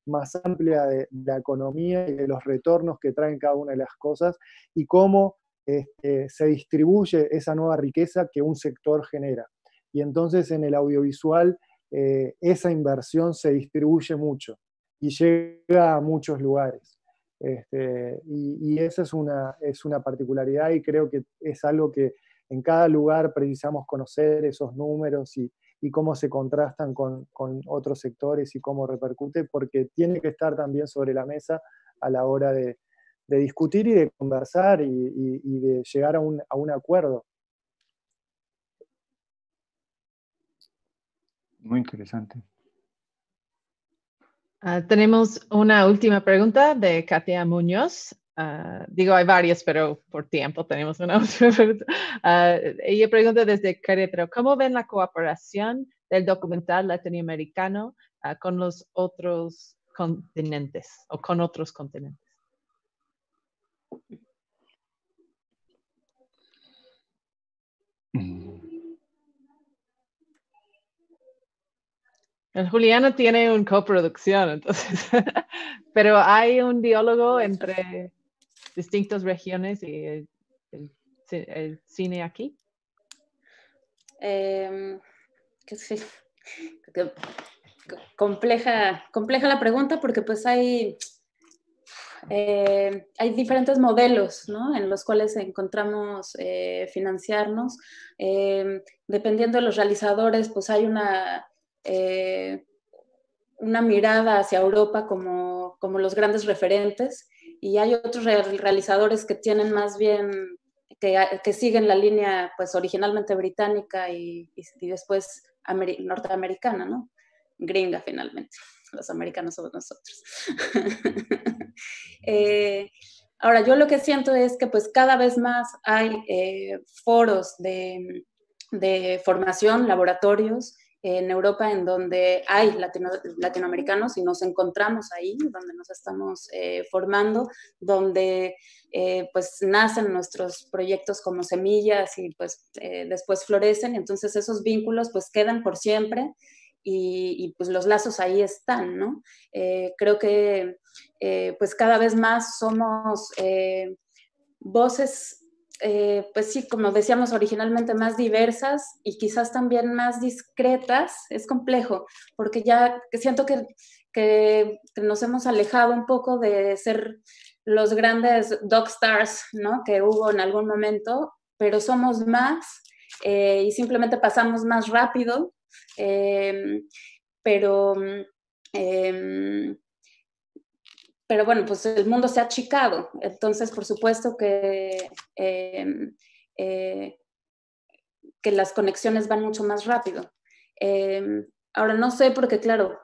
más amplia de la economía y de los retornos que traen cada una de las cosas y cómo este, se distribuye esa nueva riqueza que un sector genera. Y entonces en el audiovisual eh, esa inversión se distribuye mucho y llega a muchos lugares. Este, y, y esa es una, es una particularidad y creo que es algo que en cada lugar precisamos conocer esos números y, y cómo se contrastan con, con otros sectores y cómo repercute, porque tiene que estar también sobre la mesa a la hora de, de discutir y de conversar y, y, y de llegar a un, a un acuerdo. Muy interesante. Uh, tenemos una última pregunta de Katia Muñoz. Uh, digo, hay varias, pero por tiempo tenemos una última pregunta. Uh, ella pregunta desde Querétaro, ¿cómo ven la cooperación del documental latinoamericano uh, con los otros continentes o con otros continentes? Mm. El Juliano tiene una coproducción, entonces, pero hay un diálogo entre distintas regiones y el, el, el cine aquí. Eh, que sí, que, compleja, compleja la pregunta porque pues hay, eh, hay diferentes modelos, ¿no?, en los cuales encontramos eh, financiarnos. Eh, dependiendo de los realizadores, pues hay una... Eh, una mirada hacia Europa como, como los grandes referentes, y hay otros realizadores que tienen más bien, que, que siguen la línea pues originalmente británica y, y, y después norteamericana, ¿no? Gringa finalmente, los americanos somos nosotros. eh, ahora, yo lo que siento es que pues cada vez más hay eh, foros de, de formación, laboratorios, en Europa en donde hay latino, latinoamericanos y nos encontramos ahí, donde nos estamos eh, formando, donde eh, pues nacen nuestros proyectos como semillas y pues eh, después florecen, y entonces esos vínculos pues quedan por siempre y, y pues los lazos ahí están, ¿no? Eh, creo que eh, pues cada vez más somos eh, voces Eh, pues sí, como decíamos originalmente, más diversas y quizás también más discretas. Es complejo, porque ya siento que, que, que nos hemos alejado un poco de ser los grandes dog stars, ¿no?, que hubo en algún momento, pero somos más eh, y simplemente pasamos más rápido, eh, pero... Eh, Pero bueno, pues el mundo se ha achicado, entonces por supuesto que, eh, eh, que las conexiones van mucho más rápido. Eh, ahora no sé, porque claro,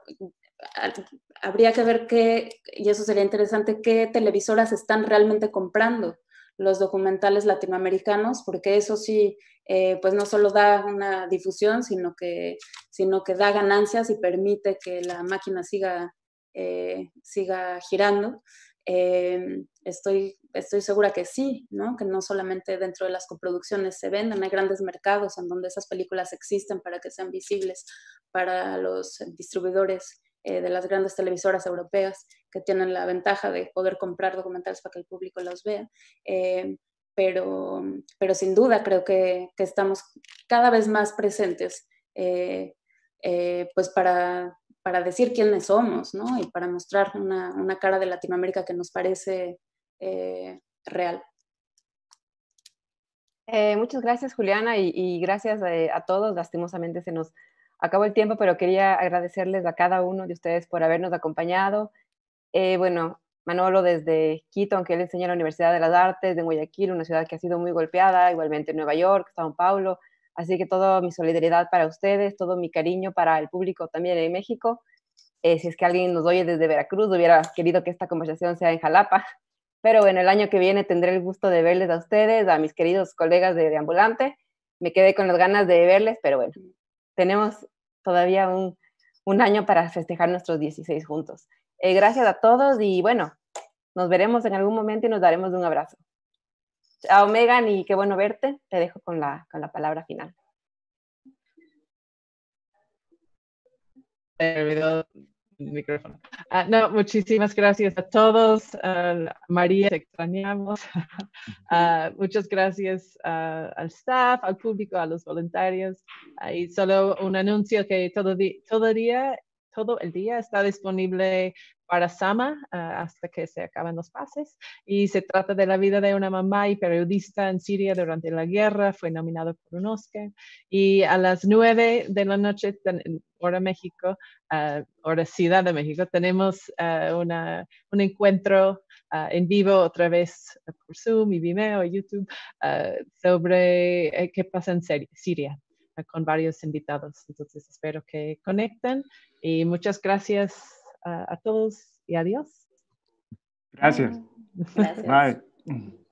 habría que ver qué, y eso sería interesante, qué televisoras están realmente comprando los documentales latinoamericanos, porque eso sí, eh, pues no solo da una difusión, sino que, sino que da ganancias y permite que la máquina siga Eh, siga girando. Eh, estoy, estoy segura que sí, ¿no?, que no solamente dentro de las coproducciones se venden, hay grandes mercados en donde esas películas existen para que sean visibles para los distribuidores eh, de las grandes televisoras europeas, que tienen la ventaja de poder comprar documentales para que el público los vea. Eh, pero, pero sin duda creo que, que estamos cada vez más presentes eh, eh, pues para para decir quiénes somos, ¿no?, y para mostrar una, una cara de Latinoamérica que nos parece eh, real. Eh, muchas gracias, Juliana, y, y gracias a, a todos. Lastimosamente se nos acabó el tiempo, pero quería agradecerles a cada uno de ustedes por habernos acompañado. Eh, bueno, Manolo desde Quito, aunque él enseña en la Universidad de las Artes de Guayaquil, una ciudad que ha sido muy golpeada, igualmente Nueva York, Sao Paulo. Así que toda mi solidaridad para ustedes, todo mi cariño para el público también en México. Eh, si es que alguien nos oye desde Veracruz, hubiera querido que esta conversación sea en Jalapa. Pero bueno, el año que viene tendré el gusto de verles a ustedes, a mis queridos colegas de, de Ambulante. Me quedé con las ganas de verles, pero bueno, tenemos todavía un, un año para festejar nuestros dieciséis juntos. Eh, gracias a todos y bueno, nos veremos en algún momento y nos daremos un abrazo. Chao, Megan, y qué bueno verte. Te dejo con la, con la palabra final. El video, el micrófono. Uh, no, muchísimas gracias a todos. Uh, María, te extrañamos. Uh, muchas gracias uh, al staff, al público, a los voluntarios. Uh, y solo un anuncio que todo, di todo, día, todo el día está disponible para Sama uh, hasta que se acaben los pases. Y se trata de la vida de una mamá y periodista en Siria durante la guerra. Fue nominado por un Oscar. Y a las nueve de la noche, hora México, uh, hora Ciudad de México, tenemos uh, una, un encuentro uh, en vivo otra vez por Zoom y Vimeo y YouTube uh, sobre uh, qué pasa en Siria uh, con varios invitados. Entonces espero que conecten y muchas gracias uh, a todos y adiós. Gracias. Gracias. Bye.